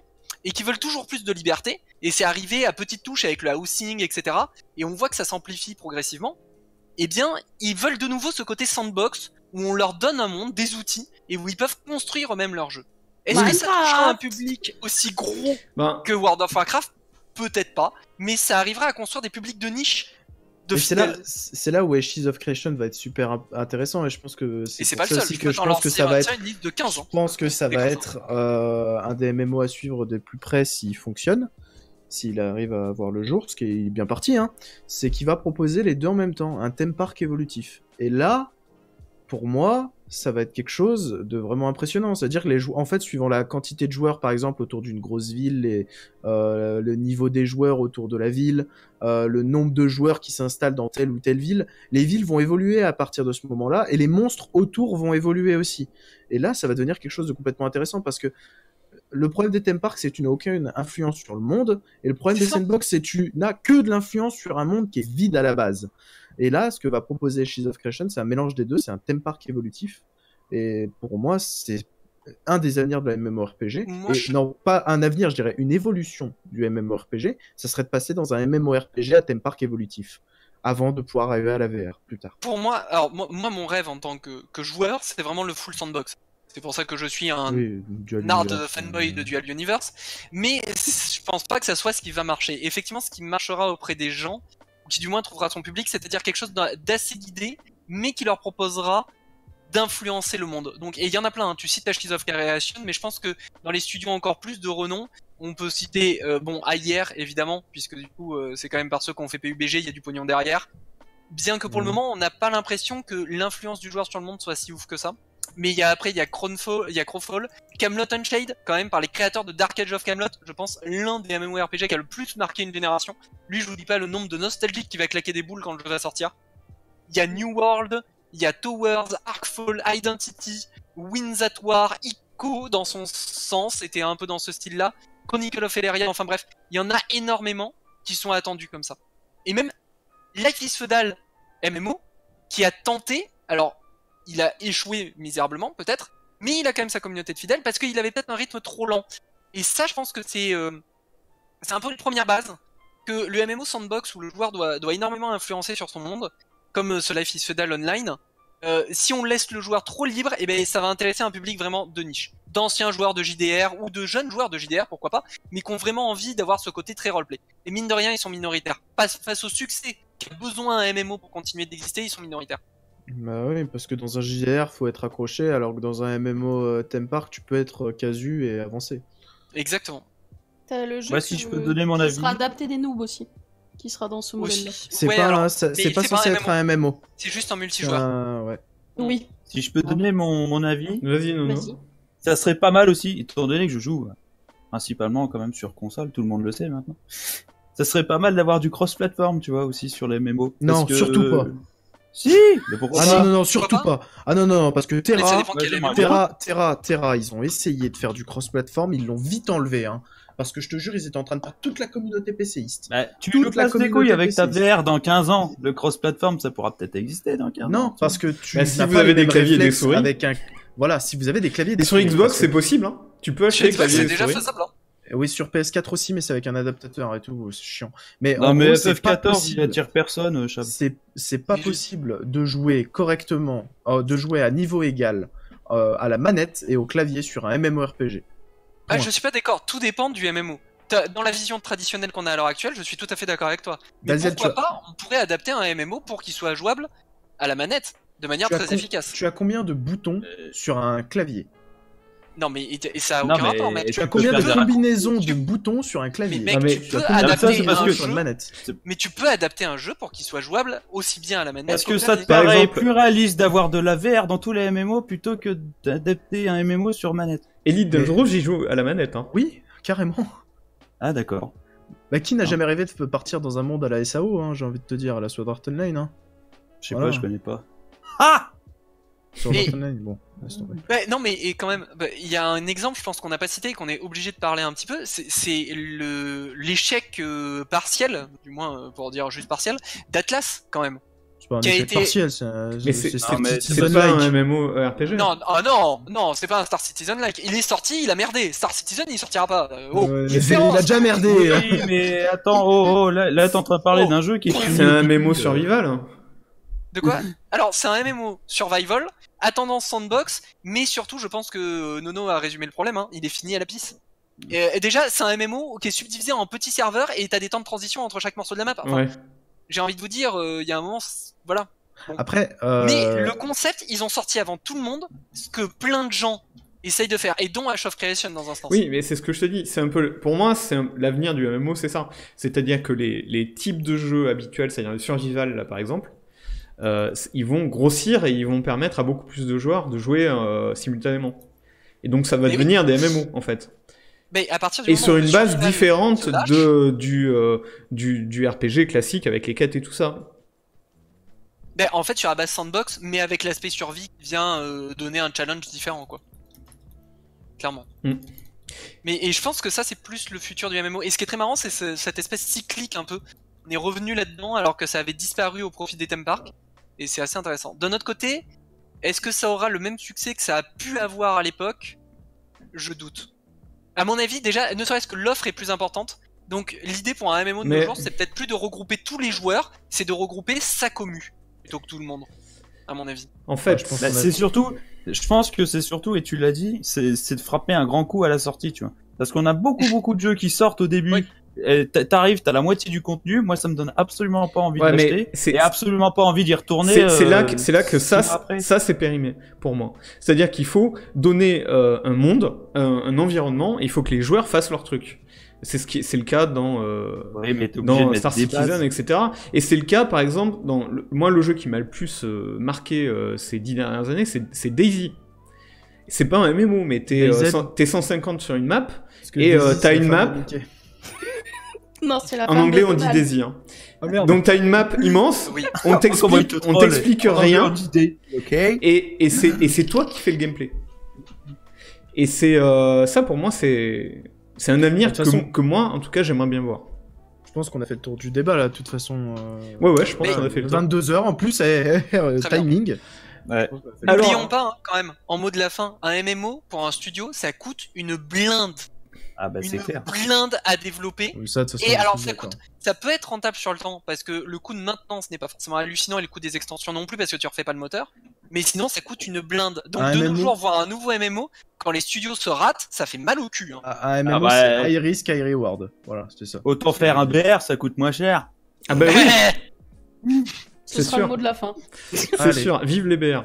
et qui veulent toujours plus de liberté, et c'est arrivé à petites touches avec le housing, et cetera, et on voit que ça s'amplifie progressivement, eh bien, ils veulent de nouveau ce côté sandbox, où on leur donne un monde, des outils, et où ils peuvent construire eux-mêmes leur jeu. Est-ce Ouais. que ça touchera un public aussi gros Ben, que World of Warcraft? Peut-être pas, mais ça arrivera à construire des publics de niche, de Et c'est là, fidèles. c'est là où Ashes of Creation va être super int- intéressant et je pense que Et c'est c'est pour pas ça le aussi seul, que je pense que ça va être une liste de quinze Je ans. pense que ça Des va quinze être euh, un des M M O à suivre de plus près s'il fonctionne, s'il arrive à voir le jour, ce qui est bien parti, hein, c'est qu'il va proposer les deux en même temps, un theme park évolutif. Et là, pour moi, ça va être quelque chose de vraiment impressionnant. C'est-à-dire que les jou- en fait, suivant la quantité de joueurs, par exemple, autour d'une grosse ville, les, euh, le niveau des joueurs autour de la ville, euh, le nombre de joueurs qui s'installent dans telle ou telle ville, les villes vont évoluer à partir de ce moment-là, et les monstres autour vont évoluer aussi. Et là, ça va devenir quelque chose de complètement intéressant, parce que le problème des theme parks, c'est que tu n'as aucune influence sur le monde, et le problème C'est des ça. sandbox, c'est que tu n'as que de l'influence sur un monde qui est vide à la base. Et là, ce que va proposer Ashes of Creation, c'est un mélange des deux, c'est un theme park évolutif. Et pour moi, c'est un des avenirs de la MMORPG. Moi, Et je- non, pas un avenir, je dirais une évolution du MMORPG. Ça serait de passer dans un MMORPG à theme park évolutif, avant de pouvoir arriver à la V R plus tard. Pour moi, alors moi, moi, mon rêve en tant que, que joueur, c'est vraiment le full sandbox. C'est pour ça que je suis un Oui, Dual nard Universe, fanboy euh, de Dual Universe, mais je pense pas que ça soit ce qui va marcher. Effectivement, ce qui marchera auprès des gens, ou qui du moins trouvera son public, c'est-à-dire quelque chose d'assez guidé, mais qui leur proposera d'influencer le monde. Donc, et il y en a plein, hein. Tu cites Ashes of Creation, mais je pense que dans les studios encore plus de renom, on peut citer, euh, bon, A I R, évidemment, puisque du coup, euh, c'est quand même par ceux qui ont fait P U B G, il y a du pognon derrière. Bien que pour le Mhm. moment, on n'a pas l'impression que l'influence du joueur sur le monde soit si ouf que ça. Mais il y a après, il y a Cronefall, il y a Crowfall, Camelot Unshade, quand même, par les créateurs de Dark Age of Camelot, je pense, l'un des MMORPG qui a le plus marqué une génération. Lui, je vous dis pas le nombre de nostalgiques qui va claquer des boules quand le jeu va sortir. Il y a New World, il y a Towers, Arkfall, Identity, Winds at War, Ico, dans son sens, c'était un peu dans ce style-là, Chronicle of Elyria, enfin bref, il y en a énormément qui sont attendus comme ça. Et même Life is Feudal M M O, qui a tenté, alors, il a échoué misérablement, peut-être, mais il a quand même sa communauté de fidèles, parce qu'il avait peut-être un rythme trop lent. Et ça, je pense que c'est euh, c'est un peu une première base, que le M M O sandbox, où le joueur doit, doit énormément influencer sur son monde, comme euh, ce Life is Feudal Online, euh, si on laisse le joueur trop libre, eh ben, ça va intéresser un public vraiment de niche. D'anciens joueurs de J D R, ou de jeunes joueurs de J D R, pourquoi pas, mais qui ont vraiment envie d'avoir ce côté très roleplay. Et mine de rien, ils sont minoritaires. Pas- Face au succès qui a besoin un M M O pour continuer d'exister, ils sont minoritaires. Bah oui, parce que dans un J D R, faut être accroché, alors que dans un M M O euh, theme park, tu peux être euh, casu et avancer. Exactement. T'as le jeu Bah, si qui- je peux donner mon qui avis. sera adapté des noobs aussi, qui sera dans ce modèle-là. Aussi. C'est Ouais, pas, alors, un- ça- mais c'est pas c'est censé un être un M M O. C'est juste un C'est multijoueur. un- ouais. Oui, Si je peux donner mon, mon avis, Vas-y, non, non. vas-y. ça serait pas mal aussi, étant donné que je joue euh, principalement quand même sur console, tout le monde le sait maintenant. Ça serait pas mal d'avoir du cross-platform, tu vois, aussi sur les M M O. Non, Parce que- surtout pas. Si, mais pourquoi Ah pas non, non, non, surtout Pourquoi pas. Ah non, non, non, parce que Mais ça Terra, dépend de quel Ouais, M M O. Terra, Terra, Terra, ils ont essayé de faire du cross-platform, ils l'ont vite enlevé, hein. Parce que je te jure, ils étaient en train de faire toute la communauté PCiste. Bah, tu Toute nous la casses les couilles communauté avec ta P C. V R dans quinze ans. Le cross-platform, ça pourra peut-être exister dans quinze ans. Non, tu parce que tu Bah, si n'as vous pas avez les des mêmes claviers et des réflexes souris. avec un... Voilà, si vous avez des claviers et des Et sur souris, Xbox, parce c'est que- possible, hein. Tu peux Chez acheter Xbox, clavier c'est et déjà souris. faisable. Hein. Oui, sur P S quatre aussi, mais c'est avec un adaptateur et tout, c'est chiant. Mais Non, en mais gros, F c'est F pas quatorze, il possible. attire personne, euh, Chab. C'est c'est pas Mais je- possible de jouer correctement, euh, de jouer à niveau égal euh, à la manette et au clavier sur un MMORPG. Ah, Point. je suis pas d'accord, tout dépend du M M O. T'as- Dans la vision traditionnelle qu'on a à l'heure actuelle, je suis tout à fait d'accord avec toi. Mais Dalzel, pourquoi tu as- pas, on pourrait adapter un M M O pour qu'il soit jouable à la manette, de manière Tu as très com- efficace. Tu as combien de boutons Euh, sur un clavier? Non, mais et et ça a Non, aucun mais- rapport, mec. et Tu as peux combien de faire des- combinaisons tu- de boutons sur un clavier? Mais mec, Ah, mais tu tu peux as combien de- ça, adapter c'est parce un que- sur une jeu, manette. mais tu peux adapter un jeu pour qu'il soit jouable aussi bien à la manette Est-ce qu'au que ça te clavier. Par paraît exemple- plus réaliste d'avoir de la V R dans tous les M M O plutôt que d'adapter un M M O sur manette? Elite Mais- Dangerous, j'y joue à la manette, hein. Oui, carrément. Ah, d'accord. Bah, qui n'a Ah. jamais rêvé de partir dans un monde à la S A O, hein, j'ai envie de te dire, à la Sword Art Online, hein. Je sais Voilà. pas, je connais pas. Ah! Sword Mais- Art Online, bon, laisse tomber. Ouais, non, mais et quand même, bah, il y a un exemple, je pense qu'on n'a pas cité, qu'on est obligé de parler un petit peu. C'est c'est le l'échec euh, partiel, du moins euh, pour dire juste partiel, d'Atlas quand même. C'est pas un Qui a échec été- partiel, c'est un- Mais c'est c'est Star non, mais Citizen c'est pas un like. M M O R P G. Non, oh non, non, c'est pas un Star Citizen-like. Il est sorti, il a merdé. Star Citizen, il sortira pas. Euh, oh, Ouais, mais différence. il a déjà merdé. Oui, mais attends, oh, oh, là, là t'es en train de parler Oh. d'un jeu qui est fini C'est un au M M O début, euh, survival. De quoi? Alors, c'est un M M O survival, à tendance sandbox, mais surtout, je pense que Nono a résumé le problème, hein. Il est fini à la pisse. Et, et déjà, c'est un M M O qui est subdivisé en petits serveurs et t'as des temps de transition entre chaque morceau de la map. Enfin, Ouais. j'ai envie de vous dire, euh, il y a un moment, c'est- voilà. Après, euh... Mais le concept, ils ont sorti avant tout le monde ce que plein de gens essayent de faire, et dont Ash of Creation dans un sens. Oui, mais c'est ce que je te dis. C'est un peu, le- pour moi, c'est un- l'avenir du M M O, c'est ça. C'est-à-dire que les, les types de jeux habituels, c'est-à-dire le survival, là, par exemple, euh, c- ils vont grossir et ils vont permettre à beaucoup plus de joueurs de jouer euh, simultanément. Et donc, ça va Mais oui. devenir des M M O, en fait. Mais à partir du Et moment sur où une le base survival différente se lâche, de, du, euh, du, du R P G classique avec les quêtes et tout ça. ben, en fait, sur la base sandbox, mais avec l'aspect survie qui vient euh, donner un challenge différent, quoi. Clairement. Mm. Mais et je pense que ça, c'est plus le futur du M M O. Et ce qui est très marrant, c'est ce- cette espèce cyclique un peu. On est revenu là-dedans alors que ça avait disparu au profit des theme parks. Et c'est assez intéressant. D'un autre côté, est-ce que ça aura le même succès que ça a pu avoir à l'époque? Je doute. À mon avis, déjà, ne serait-ce que l'offre est plus importante. Donc l'idée pour un M M O de Mais- nos jours, c'est peut-être plus de regrouper tous les joueurs, c'est de regrouper sa commu plutôt que tout le monde, à mon avis. En fait, Ouais, je pense Bah, qu'on a- c'est surtout, je pense que c'est surtout, et tu l'as dit, c'est c'est de frapper un grand coup à la sortie, tu vois. Parce qu'on a beaucoup, beaucoup de jeux qui sortent au début. Oui. et t'a- T'arrives, t'as la moitié du contenu. Moi, ça me donne absolument pas envie Ouais, de mais l'acheter. c'est- Et absolument pas envie d'y retourner. c'est c'est là, euh, que- c'est là que ça, six mois après. ça c'est périmé pour moi. C'est-à-dire qu'il faut donner euh, un monde, un, un environnement, et il faut que les joueurs fassent leur truc. C'est ce qui, c'est le cas dans euh, Oui, mais t'es obligé de dans mettre Star des Citizen, bases. et cetera. Et c'est le cas, par exemple, dans le- moi le jeu qui m'a le plus euh, marqué euh, ces dix dernières années, c'est c'est Daisy. C'est pas un M M O, mais t'es euh, DayZ. cent- t'es cent cinquante sur une map. Parce que Et, Daisy, euh, c'est t'as la une femme map. de Mickey. Non, c'est la En femme anglais, de on dit Donald. Daisy. Hein. Ah merde. Donc t'as une map immense. Oui. On Comment il t'explique, te on troll. t'explique En rien. anglais, on dit des- Ok. Et, et c'est et c'est toi qui fais le gameplay. Et c'est euh, ça pour moi c'est c'est un avenir De que, toute façon- que moi en tout cas j'aimerais bien voir. Je pense qu'on a fait le tour du débat là, de toute façon. euh, Ouais ouais je pense Mais- qu'on a fait le tour. vingt-deux heures en plus, eh, eh, euh, Très bien. timing. Ouais. Alors- N'oublions pas, hein, quand même, en mot de la fin, un M M O pour un studio, ça coûte une blinde. Ah bah c'est Une clair. blinde à développer. Oui, ça, de toute façon, Et je alors, suis ça d'accord. coûte, ça peut être rentable sur le temps, parce que le coût de maintenance n'est pas forcément hallucinant, et le coût des extensions non plus, parce que tu refais pas le moteur. Mais sinon, ça coûte une blinde. Donc, Un de M M O. nos jours, voir un nouveau M M O, quand les studios se ratent, ça fait mal au cul. Hein. Ah, un M M O, Ah bah, c'est euh, high risk, high reward. Voilà, c'était ça. Autant faire un B R, ça coûte moins cher. Ah bah oui Ce c'est sera sûr. le mot de la fin. c'est Allez. sûr vive les B R.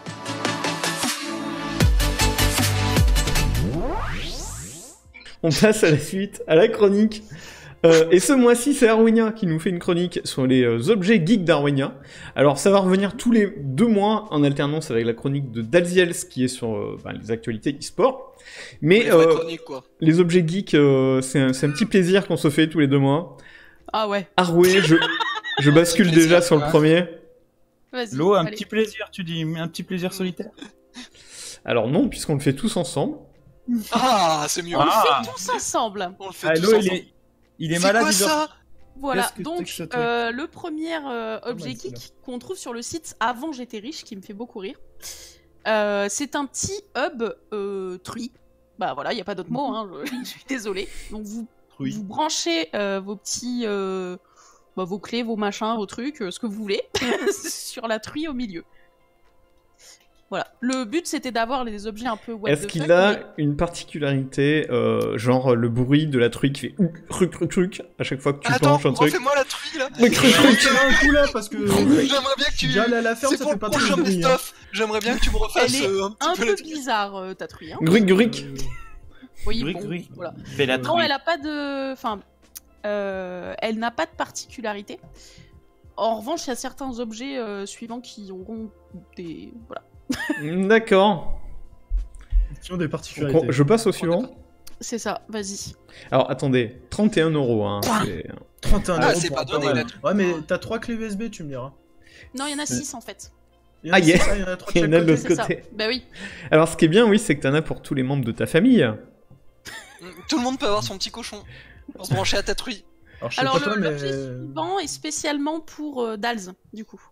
On passe à la suite, à la chronique. Euh, et ce mois-ci, c'est Arwinia qui nous fait une chronique sur les euh, objets geeks d'Arwinia. Alors, ça va revenir tous les deux mois en alternance avec la chronique de Dalziels qui est sur euh, bah, les actualités e-sport. Mais Les vraies euh, chroniques, quoi. les objets geeks, euh, c'est un, c'est un petit plaisir qu'on se fait tous les deux mois. Ah ouais, Arway, je, je bascule Plaisir, déjà sur le ouais. premier. vas-y. L'eau, un allez. petit plaisir, tu dis, un petit plaisir solitaire. Alors non, puisqu'on le fait tous ensemble. Ah, c'est mieux. On Ah. le fait tous ensemble. On le fait Ah, tous l'eau, il ensemble. est, il est C'est malade. quoi il dort- ça? Voilà, Qu'est-ce que c'est donc que ce truc euh, le premier euh, objet ouais, c'est geek qu'on trouve sur le site Avant j'étais riche, qui me fait beaucoup rire, euh, c'est un petit hub euh, truie. Bah voilà, il n'y a pas d'autre mot, hein, je, je suis désolée. Donc vous, Oui. vous branchez euh, vos petits, euh, bah, vos clés, vos machins, vos trucs, euh, ce que vous voulez, sur la truie au milieu. Voilà. Le but c'était d'avoir les objets un peu what Est-ce the qu'il fuck, a mais- une particularité, euh, genre le bruit de la truie qui fait truc truc truc à chaque fois que tu Attends, penches un truc? refais-moi la truie là. Truc, truc, Je vais truc. tirer un coup là parce que. J'aimerais bien que tu. Déjà aller à la ferme, C'est ça pour fait le pas trop prochain de bruit. hein. best-of. J'aimerais bien que tu me refasses Elle est euh, un petit Un peu peu la truie. bizarre euh, ta truie. Hein. Gruic, gruic. Oui, Gruic, bon, gruic. voilà. Fais la Non, truie. elle a pas de. Enfin, euh, elle n'a pas de particularité. En revanche, il y a certains objets euh, suivants qui auront des. Voilà. D'accord. Qui ont des Donc, particularités. on- Je passe au suivant. C'est ça, vas-y. Alors attendez, trente et un euros. Hein, c'est- trente et un Ah, euros c'est pour pas un donné, peu, là. ouais. Ouais, mais t'as trois clés U S B, tu me diras. Non, il y en a six en fait. Il y en a Ah, yeah. six, il y en a trois Il y de en chaque a de côté. l'autre C'est ça. côté. Bah oui. Alors ce qui est bien, oui, c'est que t'en as pour tous les membres de ta famille. Mm, Tout le monde peut avoir son petit cochon pour se brancher à ta truie. Alors, je sais Alors, pas le- toi, mais. l'objet suivant est spécialement pour euh, Dals, du coup.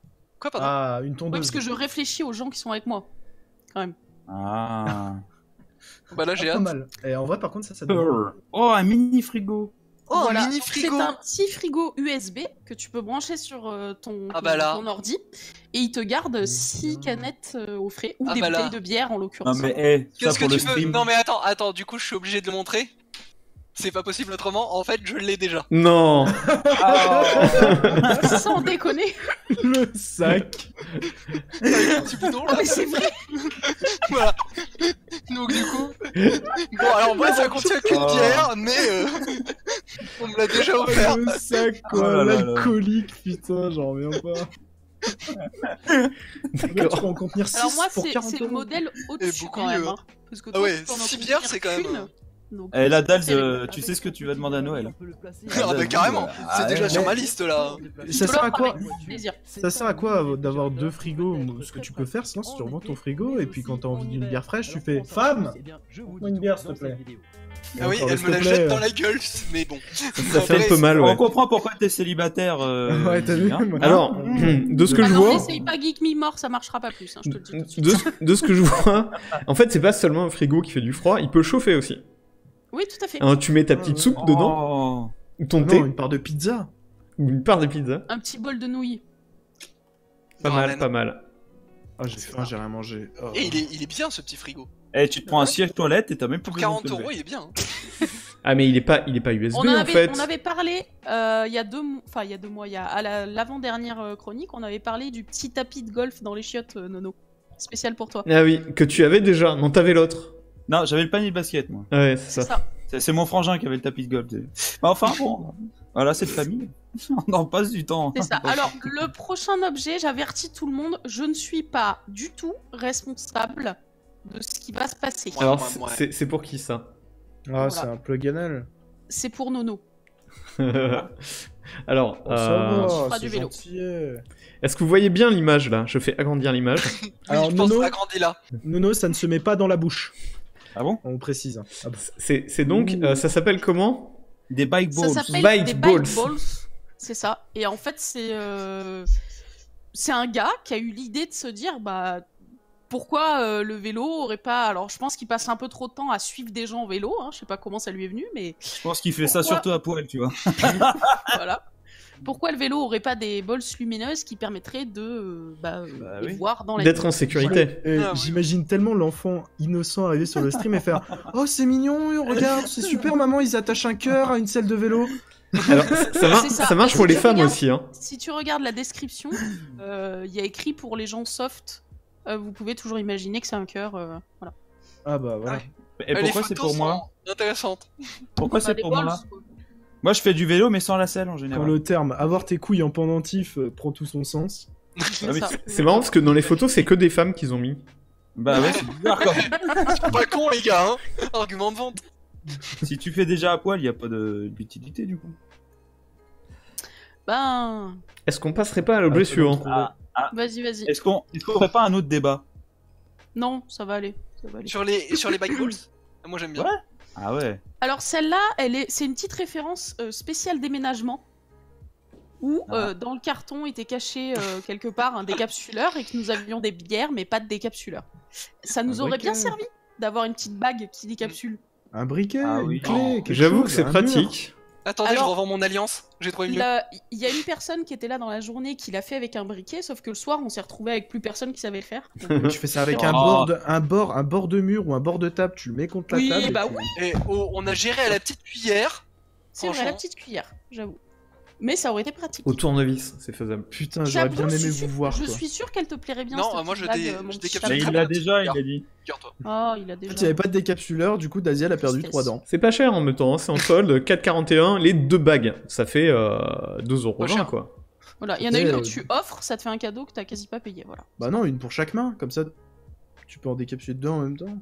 Quoi, pardon? Ah, une Oui, tondeuse. parce que je réfléchis aux gens qui sont avec moi. Quand même. Ah. Bah là, j'ai Pas hâte. mal. Et en vrai, par contre, ça, ça donne... Oh, un mini frigo. Oh, Voilà. un mini Donc, frigo! C'est un petit frigo U S B que tu peux brancher sur euh, ton, Ah ton, bah là. ton ordi et il te garde six canettes euh, au frais ou Ah des bah là. bouteilles de bière en Non l'occurrence. mais eh, ça Qu'est-ce que pour le tu veux? stream. Non mais attends, attends, du coup je suis obligé de le montrer. C'est pas possible autrement, en fait je l'ai déjà. Non. Ah. Sans déconner. Le sac. Avec un petit bouton Ah là. mais c'est vrai. Voilà. Donc du coup... Bon alors moi ça contient qu'une Oh. bière, mais euh, on me l'a déjà offert. Le sac, Oh quoi. là là là. L'alcoolique, putain, j'en reviens pas. Là, tu D'accord. peux en contenir six Alors moi pour c'est quarante c'est le euros. modèle au-dessus beaucoup quand même. mieux, Hein, parce que Ah toi, ouais, tu peux en six contenir bières, c'est quand même, qu'une, euh, donc, Eh la dalle, c'est- euh, tu sais ce que tu vas demander à Noël. Ah bah carrément, Ah, c'est déjà ouais. sur ma liste là. Ça sert à quoi Plaisir. Ça sert à quoi d'avoir deux frigos? Ce que tu peux faire, sinon, c'est tu revends ton frigo et puis quand t'as envie d'une bière fraîche, tu fais Femme, Moi une bière, s'il te plaît. Ah oui, Encore, elle s'il me te la plaît, jette euh. dans la gueule, mais bon. Ça fait un peu mal, On ouais. comprend pourquoi t'es célibataire. Euh, Ouais, t'as vu, hein. moi. Alors, de ce que Ah je non, vois, n'essaye pas Geek Me Mort, ça marchera pas plus, hein, je te le dis tout de suite. de, ce- de ce que je vois, en fait, c'est pas seulement un frigo qui fait du froid, il peut chauffer aussi. Oui, tout à fait. Hein, tu mets ta petite soupe dedans, Oh. ou ton Non, thé, une part de pizza. ou une part de pizza. Un petit bol de nouilles. Pas Non, mal, man. pas mal. Ah, j'ai faim, j'ai rien mangé. Oh. Et il est, il est bien ce petit frigo. Eh, tu te prends un siège toilette et t'as même plus Pour besoin de quarante te lever. euros, il est bien. hein. Ah, mais il est pas, il est pas U S B On en, en avait, fait. on avait parlé euh, il y a deux mois, enfin il y a deux mois, il y a à la- l'avant-dernière euh, chronique, on avait parlé du petit tapis de golf dans les chiottes, euh, Nono. Spécial pour toi. Ah oui, que tu avais déjà. Non, t'avais l'autre. Non, j'avais le panier de basket, moi. Ah ouais, c'est C'est ça. ça. C'est c'est mon frangin qui avait le tapis de golf. Bah, enfin, bon. Voilà, c'est de famille. On en passe du temps. C'est ça. Alors, le prochain objet, j'avertis tout le monde, je ne suis pas du tout responsable de ce qui va se passer. Ouais. Alors, ouais, c'est- ouais. c'est c'est pour qui ça? Ah, Voilà. c'est un plug anal. C'est pour Nono. Alors, Oh, ça euh, va, fera c'est du vélo. gentil. eh. est-ce que vous voyez bien l'image là? Je fais agrandir l'image. Alors, Oui, je pense Nono- agrandi là. Nono, ça ne se met pas dans la bouche. Ah bon? On précise. Ah bon. C'est c'est donc, euh, ça s'appelle comment? Des bike Ça balls. s'appelle Bike des balls. bike balls. C'est ça. Et en fait, c'est euh, c'est un gars qui a eu l'idée de se dire, bah pourquoi euh, le vélo aurait pas. Alors, je pense qu'il passe un peu trop de temps à suivre des gens en vélo. Hein. Je sais pas comment ça lui est venu, mais Je pense qu'il fait ça Pourquoi surtout à poil, tu vois. voilà. Pourquoi le vélo aurait pas des bols lumineuses qui permettraient de euh, bah, euh, Bah les oui. voir dans la D'être nuit. en sécurité. Et Ah, oui. J'imagine tellement l'enfant innocent arriver sur le stream et faire Oh, c'est mignon, regarde, c'est super, maman, ils attachent un cœur à une selle de vélo. Alors, ça, ça mar- C'est ça. ça marche Et pour si les tu femmes regardes- aussi, hein. Si tu regardes la description, euh, il y a écrit pour les gens soft. euh, vous pouvez toujours imaginer que c'est un cœur. euh, voilà. Ah bah voilà. Et Les pourquoi c'est photos pour moi? sont intéressantes. Pourquoi Bah, c'est des pour balls, moi? quoi. Moi, je fais du vélo, mais sans la selle en Quand général. le terme avoir tes couilles en pendentif euh, prend tout son sens. C'est Ah oui, ça. C'est marrant parce que dans les photos, c'est que des femmes qu'ils ont mis. Bah ouais, c'est bizarre quand même. Pas con les gars, hein. Argument de vente. Si tu fais déjà à poil, il y a pas de- d'utilité du coup. Ben, Est-ce qu'on passerait pas à l'objet Ah, suivant? Ah, vas-y, vas-y. Est-ce qu'on est-ce qu'on ferait pas un autre débat? Non, ça va aller. Ça va aller. Sur les, sur les bike balls. Moi j'aime bien. Ouais. Ah ouais. Alors celle-là, elle est, c'est une petite référence euh, spéciale déménagement où Ah. euh, dans le carton était caché euh, quelque part un décapsuleur et que nous avions des bières mais pas de décapsuleur. Ça nous Un aurait bien briquet. servi d'avoir une petite bague qui décapsule. Un briquet, Ah une oui. clé, quelque J'avoue chose, que c'est un mur. pratique. Attendez, Alors- je revends mon alliance. J'ai trouvé mieux. Il a- il y a une personne qui était là dans la journée qui l'a fait avec un briquet, sauf que le soir on s'est retrouvé avec plus personne qui savait le faire. Donc, Tu fais ça avec Oh. un bord, de, un bord, un bord de mur ou un bord de table, tu le mets contre la Oui, table. et bah tu- oui. Et oh, on a géré à la petite cuillère. c'est vrai, la Franchement. petite cuillère, j'avoue. Mais ça aurait été pratique. Au tournevis, c'est faisable. Putain, j'aurais bien J'avoue, je aimé suis vous sûr- voir. Je quoi. suis sûr qu'elle te plairait bien. Non, cette moi, petite je dé- bague, euh, mon je petit décapsule. chat. Mais très il bien, l'a petite déjà, il cuillère. a dit. Figure-toi. Oh, il a En déjà. fait, il n'y avait pas de décapsuleur, du coup, Daisy, elle a perdu Tristesse. trois dents. C'est pas cher en même temps, hein, c'est en solde, quatre quarante et un, les deux bagues. Ça fait euh, deux euros Pas cher. quoi. Voilà, il y en a Et, une euh, que tu offres, ça te fait un cadeau que t'as quasi pas payé, voilà. Bah non, une pour chaque main, comme ça, tu peux en décapsuler deux en même temps.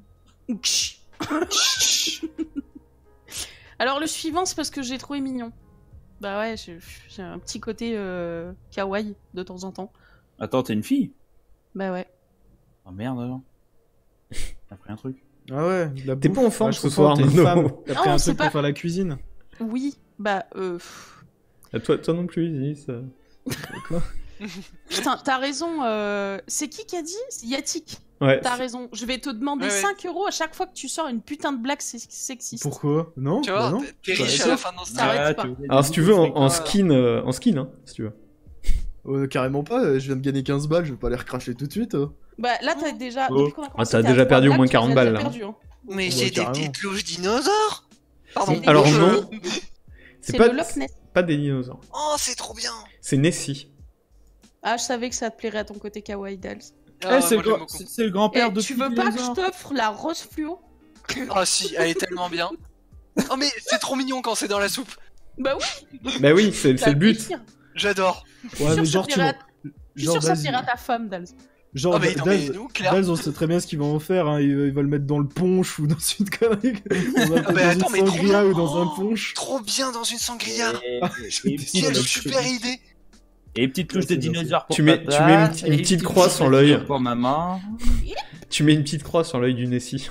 Alors le suivant, c'est parce que j'ai trouvé mignon. Bah ouais, j'ai j'ai un petit côté euh, kawaii de temps en temps. Attends, t'es une fille? Bah ouais. Oh merde alors. T'as pris un truc? Ah ouais, la T'es bouffe. pas en forme Ouais, je ce comprends, soir, t'es une Nono. femme. T'as pris Non, un c'est truc pas- pour faire la cuisine. Oui, bah euh... pff, Ah, toi, toi non plus, Isis. euh. Putain, t'as raison. Euh... C'est qui qui a dit? C'est Yatik. Ouais. T'as raison. Je vais te demander Ouais, ouais. cinq euros à chaque fois que tu sors une putain de blague sex- sexiste. Pourquoi? Non? Tu Bah vois, non. t'es- t'es Bah, riche ça- à la fin de ce Ça arrête pas. Alors si tu veux, en, en Ah. skin, euh, en skin, hein, si tu veux. Euh, carrément pas, euh, je viens de gagner quinze balles, je vais pas les recracher tout de suite. hein. Bah là, t'as déjà. Oh. Depuis qu'on a commencé, Ah, t'as t'es à déjà trois perdu au blagues, moins tu les as quarante déjà balles, là. perdues, hein. Mais Ouais, j'ai des carrément. petites louches dinosaures. Pardon. C'est des Alors louches. non, C'est c'est pas, le Loch Ness. pas des dinosaures. Oh, c'est trop bien. C'est Nessie. Ah, je savais que ça te plairait à ton côté kawaii Dals. Eh, Ah, c'est moi, le, j'aime grand- beaucoup. c'est- c'est le grand-père Eh, de tu tous veux les pas que je dinosaures. t'offre la rose fluo? Ah si, elle est tellement bien. Oh mais c'est trop mignon quand c'est dans la soupe. Bah oui, Bah oui, c'est ça c'est le but. plaisir. J'adore. Ouais, Sûr, mais ça genre, tu plairait m'en- à- Je suis genre, sûr que ça vas-y. plairait à ta femme, Dals. Genre, Ah mais non mais Daz, nous, Claire. Daz, on sait très bien ce qu'il va en faire, hein. il, il va le mettre dans le punch ou dans une connerie, dans, un, Ah bah dans attends, une mais trop sangria bien. ou dans un Oh. punch. Trop bien dans une sangria. Et, Ah, et, je et dis petite- Quelle la super idée. et petite touche Ouais, de c'est gentil. dinosaures pour Tu mets- papa, tu mets une petite- une et petite petite croix touche sur de l'œil. dinosaures pour maman. Tu mets une petite croix sur l'œil du Nessie.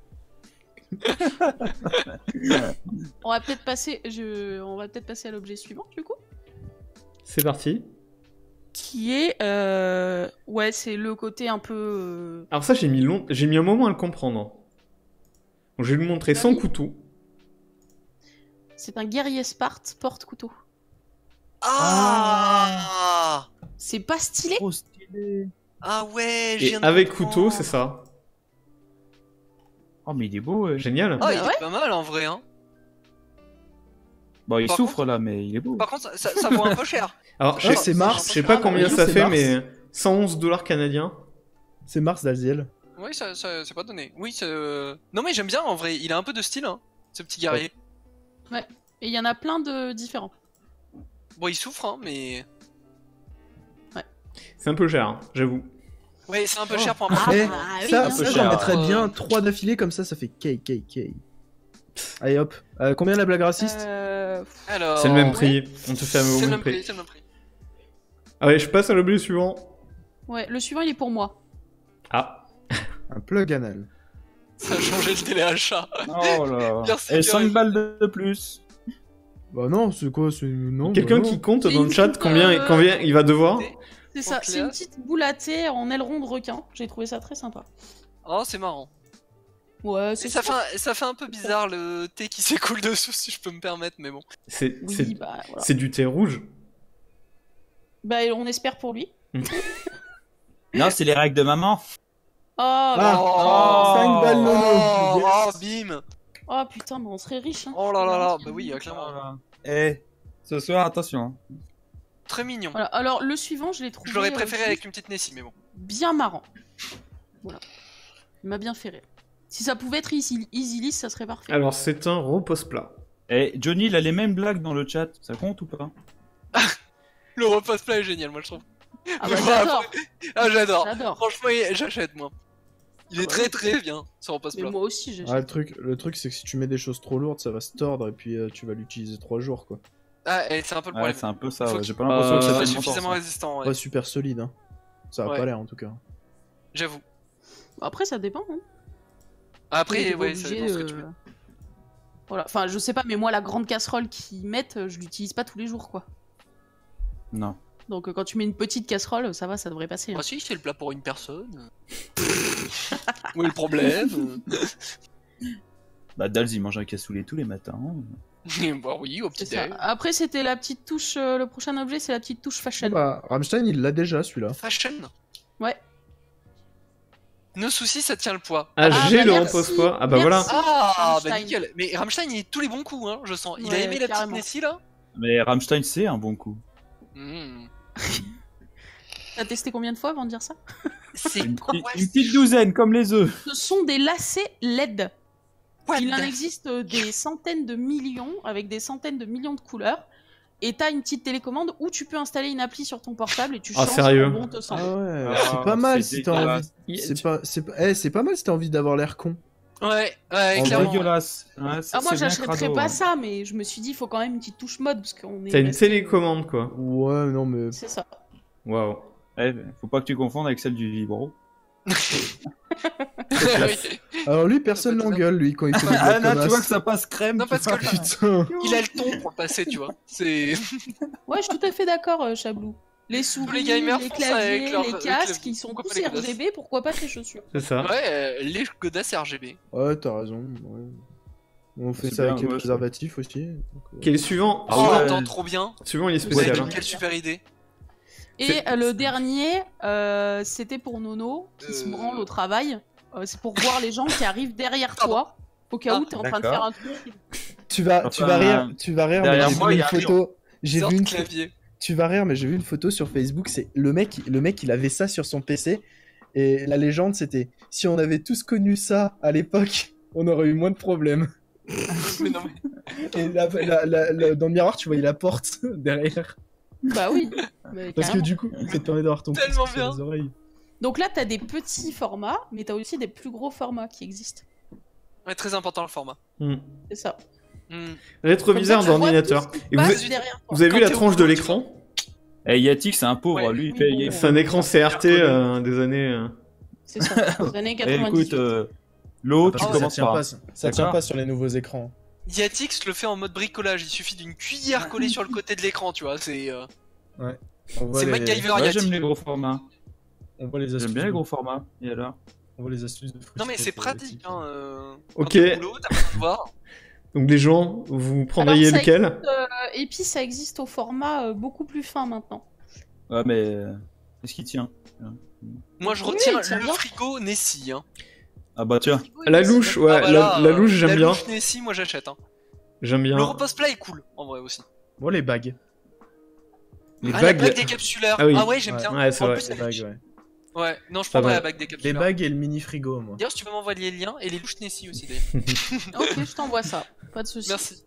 On va peut-être passer, je... on va peut-être passer à l'objet suivant, du coup. C'est parti. Qui est, euh... ouais, c'est le côté un peu. euh, Alors ça, j'ai mis, long... j'ai mis un moment à le comprendre. Donc, je vais lui montrer son couteau. C'est un guerrier Sparte porte-couteau. Ah. C'est pas stylé? Trop stylé. Ah ouais, je Et viens de avec comprendre. couteau, c'est ça. Oh mais il est beau. ouais. Génial. Ah, il Bah ouais. est pas mal en vrai hein. Bon, il Par souffre là, mais il est beau. Par contre, ça, ça, ça vaut un peu cher. Alors, je Ah, sais, c'est Mars. je sais pas Ah, combien non, ça c'est fait, Mars. mais cent onze dollars canadiens. C'est Mars d'Aziel. Oui, ça, ça c'est pas donné. Oui, c'est... euh, non mais j'aime bien en vrai. Il a un peu de style, hein, ce petit guerrier. Et il y en a plein de différents. Bon, il souffre, hein, mais. C'est un peu cher, hein, j'avoue. Ouais, c'est un peu Oh. cher pour un Ah, marché. Eh, bah oui, ça, bien ça sûr. j'en mettrais Euh, bien trois d'affilée, comme ça, ça fait K, K, K. Allez hop. Euh, combien la blague raciste? Euh... Alors. C'est le même prix. On te fait au C'est le même même prix. prix, c'est le même prix. Allez, je passe à l'objet suivant. Ouais, le suivant il est pour moi. Ah. Un plug anal. Ça a changé le téléachat. Oh là. Merci, Et Pierre. cinq balles de plus. Bah non, c'est quoi? C'est... Non, Quelqu'un bah non. qui compte C'est dans le une chat coupe, combien, euh, combien il va devoir. C'est Pour ça, c'est Cléa. une petite boule à thé en aileron de requin. J'ai trouvé ça très sympa. Oh, c'est marrant. Ouais, Et c'est ça fait, un, ça fait un peu bizarre le thé qui s'écoule dessous, si je peux me permettre, mais bon. C'est Oui, c'est- bah voilà. c'est du thé rouge. Bah on espère pour lui. Non, c'est les règles de maman. Oh, Ah, oh, cinq balles nono. Oh, Yes. oh, bim. oh putain, bah on serait riche. Hein. Oh là là là, bah oui, euh, clairement. Voilà. Eh, ce soir, attention. Très mignon. Voilà. Alors le suivant, je l'ai trouvé. Je l'aurais euh, préféré juste avec une petite Nessie, mais bon. bien marrant. Voilà. Il m'a bien fait rire. Si ça pouvait être easy, easy list, ça serait parfait. Alors, c'est un repose plat. Eh, Johnny, il a les mêmes blagues dans le chat. Ça compte ou pas? Le repas plat est génial, moi je trouve. Ah bah j'adore, Ah, j'adore. j'adore. Franchement, il- j'achète moi. Il est très très bien, ce repas Mais plat. moi aussi, j'achète. Ah, le truc, le truc c'est que si tu mets des choses trop lourdes, ça va se tordre et puis euh, tu vas l'utiliser trois jours quoi. Ah, et c'est un peu le Ouais, problème. c'est un peu ça. Faut ouais. que- J'ai pas l'impression Euh, que C'est ça pas fait suffisamment longtemps, ça. résistant, ouais. Pas super solide hein. Ça a Ouais. pas l'air en tout cas. J'avoue. Après, ça dépend. Hein. Après, T'es pas ouais, ça obligé, dépend ce que tu euh, veux. Voilà. Enfin, je sais pas, mais moi, la grande casserole qu'ils mettent, euh, je l'utilise pas tous les jours, quoi. Non. Donc, euh, quand tu mets une petite casserole, ça va, ça devrait passer. hein. Ah si, c'est le plat pour une personne. Où est le problème? Bah, Dals, il mange un cassoulet tous les matins. Bah oui, au C'est petit ça. déj. Après, c'était la petite touche. euh, le prochain objet, c'est la petite touche fashion. Bah, Rammstein il l'a déjà celui-là. Fashion. Ouais. Nos soucis, ça tient le poids. Ah, Ah, j'ai bah le merci. repose plat. Ah bah Merci. voilà. Ah, bah Rammstein. nickel. Mais Rammstein, il est tous les bons coups, hein, je sens. Il a Ouais, aimé la petite carrément. Nessie, là? Mais Rammstein, c'est un bon coup. Hmm. T'as testé combien de fois avant de dire ça? C'est Une, quoi? petite- Ouais, une petite douzaine, comme les œufs. Ce sont des lacets L E D. what Il en the- existe euh, des centaines de millions, avec des centaines de millions de couleurs. Et t'as une petite télécommande où tu peux installer une appli sur ton portable et tu Ah, changes sérieux en bon te semble. Ah ouais, Ah, c'est pas mal c'est si t'as envie. dégueulasse. C'est pas, c'est pas, eh, c'est pas mal si t'as envie d'avoir l'air con. Ouais, ouais, En clairement. Dégueulasse. Ouais, c'est- Ah, moi c'est bien j'achèterais crado, pas ouais. ça, mais je me suis dit, il faut quand même une petite touche mode parce qu'on est. T'as une resté- télécommande, quoi. Ouais, non mais. C'est ça. Waouh. Eh, faut pas que tu confondes avec celle du vibro. Oui. Alors lui, personne Ça peut être l'engueule lui quand il fait des Ah blagues là, tu connasses. vois que ça passe crème. Non, tu parce vois. que lui, Putain. il a le ton pour le passer, tu vois. C'est. Ouais, je suis tout à fait d'accord, euh, Chablou. Les souris, les gamers les font ça avec claviers, leur- les avec casques, les- ils sont pourquoi tous pas les R G B, pourquoi pas tes chaussures? C'est ça. Ouais, euh, les godasses R G B. Ouais, t'as raison. ouais. On fait C'est ça bien, avec les ouais, préservatifs aussi. donc, euh. Ok, le suivant. Oh, ouais. attends, trop bien. Suivant, il est Vous avez spécial. dit hein. quelle super idée. Et C'est- euh, le dernier, euh, c'était pour Nono, qui se Euh. branle au travail. Euh, c'est pour voir les gens qui arrivent derrière Pardon. toi, au cas où Ah, t'es en train de d'accord. faire un truc. Tu vas, tu vas Enfin, rire, tu vas rire, mais derrière j'ai moi, vu il y une a un photo. J'ai Sort vu une clavier. Tu vas rire, mais j'ai vu une photo sur Facebook. C'est le mec, le mec, il avait ça sur son P C. Et la légende, c'était si on avait tous connu ça à l'époque, on aurait eu moins de problèmes. Mais non, mais... Et la- la- la- la- dans le miroir, tu voyais la porte derrière. Bah oui. Mais Parce que carrément. du coup, ça te permet d'avoir ton Tellement casque sur bien. les oreilles. Donc là, t'as des petits formats, mais t'as aussi des plus gros formats qui existent. Ouais, très important le format. Hmm. C'est ça. Hmm. Rétroviseur Comme ça, tu vois d'ordinateur. tout ce qui Et vous, passe avez- derrière toi. vous avez Quand vu la t'es au tranche de boulot, l'écran? Et Yatik, c'est un pauvre, Ouais. lui, il Oui, paye. bon, il C'est un écran C R T euh, des années. euh. C'est ça, aux années Eh, quatre-vingt-dix. écoute, euh, l'eau, Parce tu que ça commences tient par. pas, ça ça tient D'accord. pas sur les nouveaux écrans. Yatix le fait en mode bricolage, il suffit d'une cuillère collée sur le côté de l'écran, tu vois, c'est euh, On voit c'est les- MacGyver Ouais, Yatix. j'aime les gros formats. On voit les astuces. J'aime bien les de- gros formats. Et alors On voit les astuces de Non mais frustrer c'est sur pratique, Yatik. hein. Euh... Ok. Quand t'es au boulot, t'as pas besoin de voir. Donc les gens, vous prendriez Alors, ça lequel? Euh, et puis ça existe au format euh, beaucoup plus fin maintenant. Ouais, mais. euh, Est-ce qu'il tient Moi je Oui, retiens tiens le bien. frigo Nessie. Hein. Ah bah tiens. La louche, ouais, Ah, voilà, la, la louche, euh, j'aime la bien. louche Nessie, moi j'achète. Hein. J'aime bien. Le repose plat est cool, en vrai aussi. Bon, les bagues. Les Ah, bagues. la bague décapsulaire. Ah oui. ouais, j'aime Ouais. bien. Ouais, c'est en vrai. plus, Les elle est bagues, cheap. ouais. Ouais, non, je Pas prendrais mal. la bague Les décapsulaire. bagues et le mini frigo, moi. D'ailleurs, si tu peux m'envoyer les liens et les louches Nessie aussi, d'ailleurs. Ok, je t'envoie ça. Pas de soucis. Merci.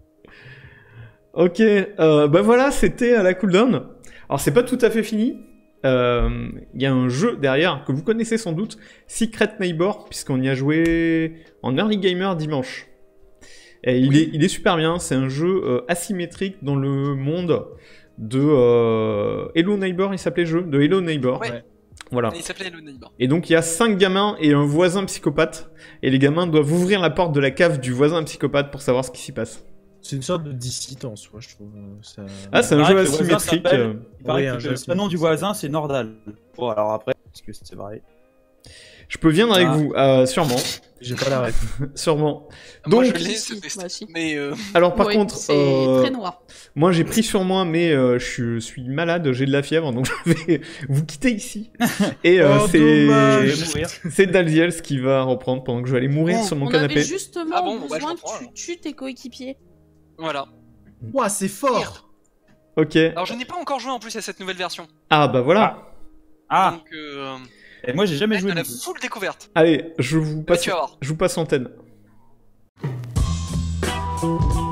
Ok, euh, bah voilà, c'était à la cooldown. Alors c'est pas tout à fait fini. Euh, Il y a un jeu derrière que vous connaissez sans doute, Secret Neighbor, puisqu'on y a joué en early gamer dimanche. Et il, est, il est super bien. C'est un jeu euh, asymétrique dans le monde de euh, Hello Neighbor. Il s'appelait le jeu de Hello Neighbor. Ouais. Voilà. Il s'appelait le Neighbor. Et donc il y a cinq gamins et un voisin psychopathe. Et les gamins doivent ouvrir la porte de la cave du voisin psychopathe pour savoir ce qui s'y passe. C'est une sorte de Dicite en soi, je trouve. euh, Ça... Ah, c'est un Ouais, jeu le voisin asymétrique. s'appelle- euh. Il paraît Oui, un que jeu le assez prénom du mythique. voisin, c'est Nordal. Bon, alors après, est-ce que c'est vrai Je peux venir avec Ah. vous, euh, sûrement. J'ai pas la ref. Sûrement. Moi, Donc- je l'ai, Si, ce test. bah, si. Mais euh, Alors par Oui, contre, c'est euh, très noir. moi j'ai pris sur moi, mais euh, je suis malade, j'ai de la fièvre, donc je vais vous quitter ici. Et euh, Oh, c'est dommage. Je vais mourir. c'est Dalziels qui va reprendre pendant que je vais aller mourir sur mon On canapé. avait justement Ah bon, bah, je besoin comprends, que tu alors. tues tes coéquipiers. voilà. Ouah, c'est fort. Ok. Alors, je n'ai pas encore joué en plus à cette nouvelle version. Ah bah voilà. Ah, Donc, euh, et moi j'ai jamais être joué. de la non plus. full découverte. Allez, je vous Bah, passe, tu vas voir. je vous passe l'antenne.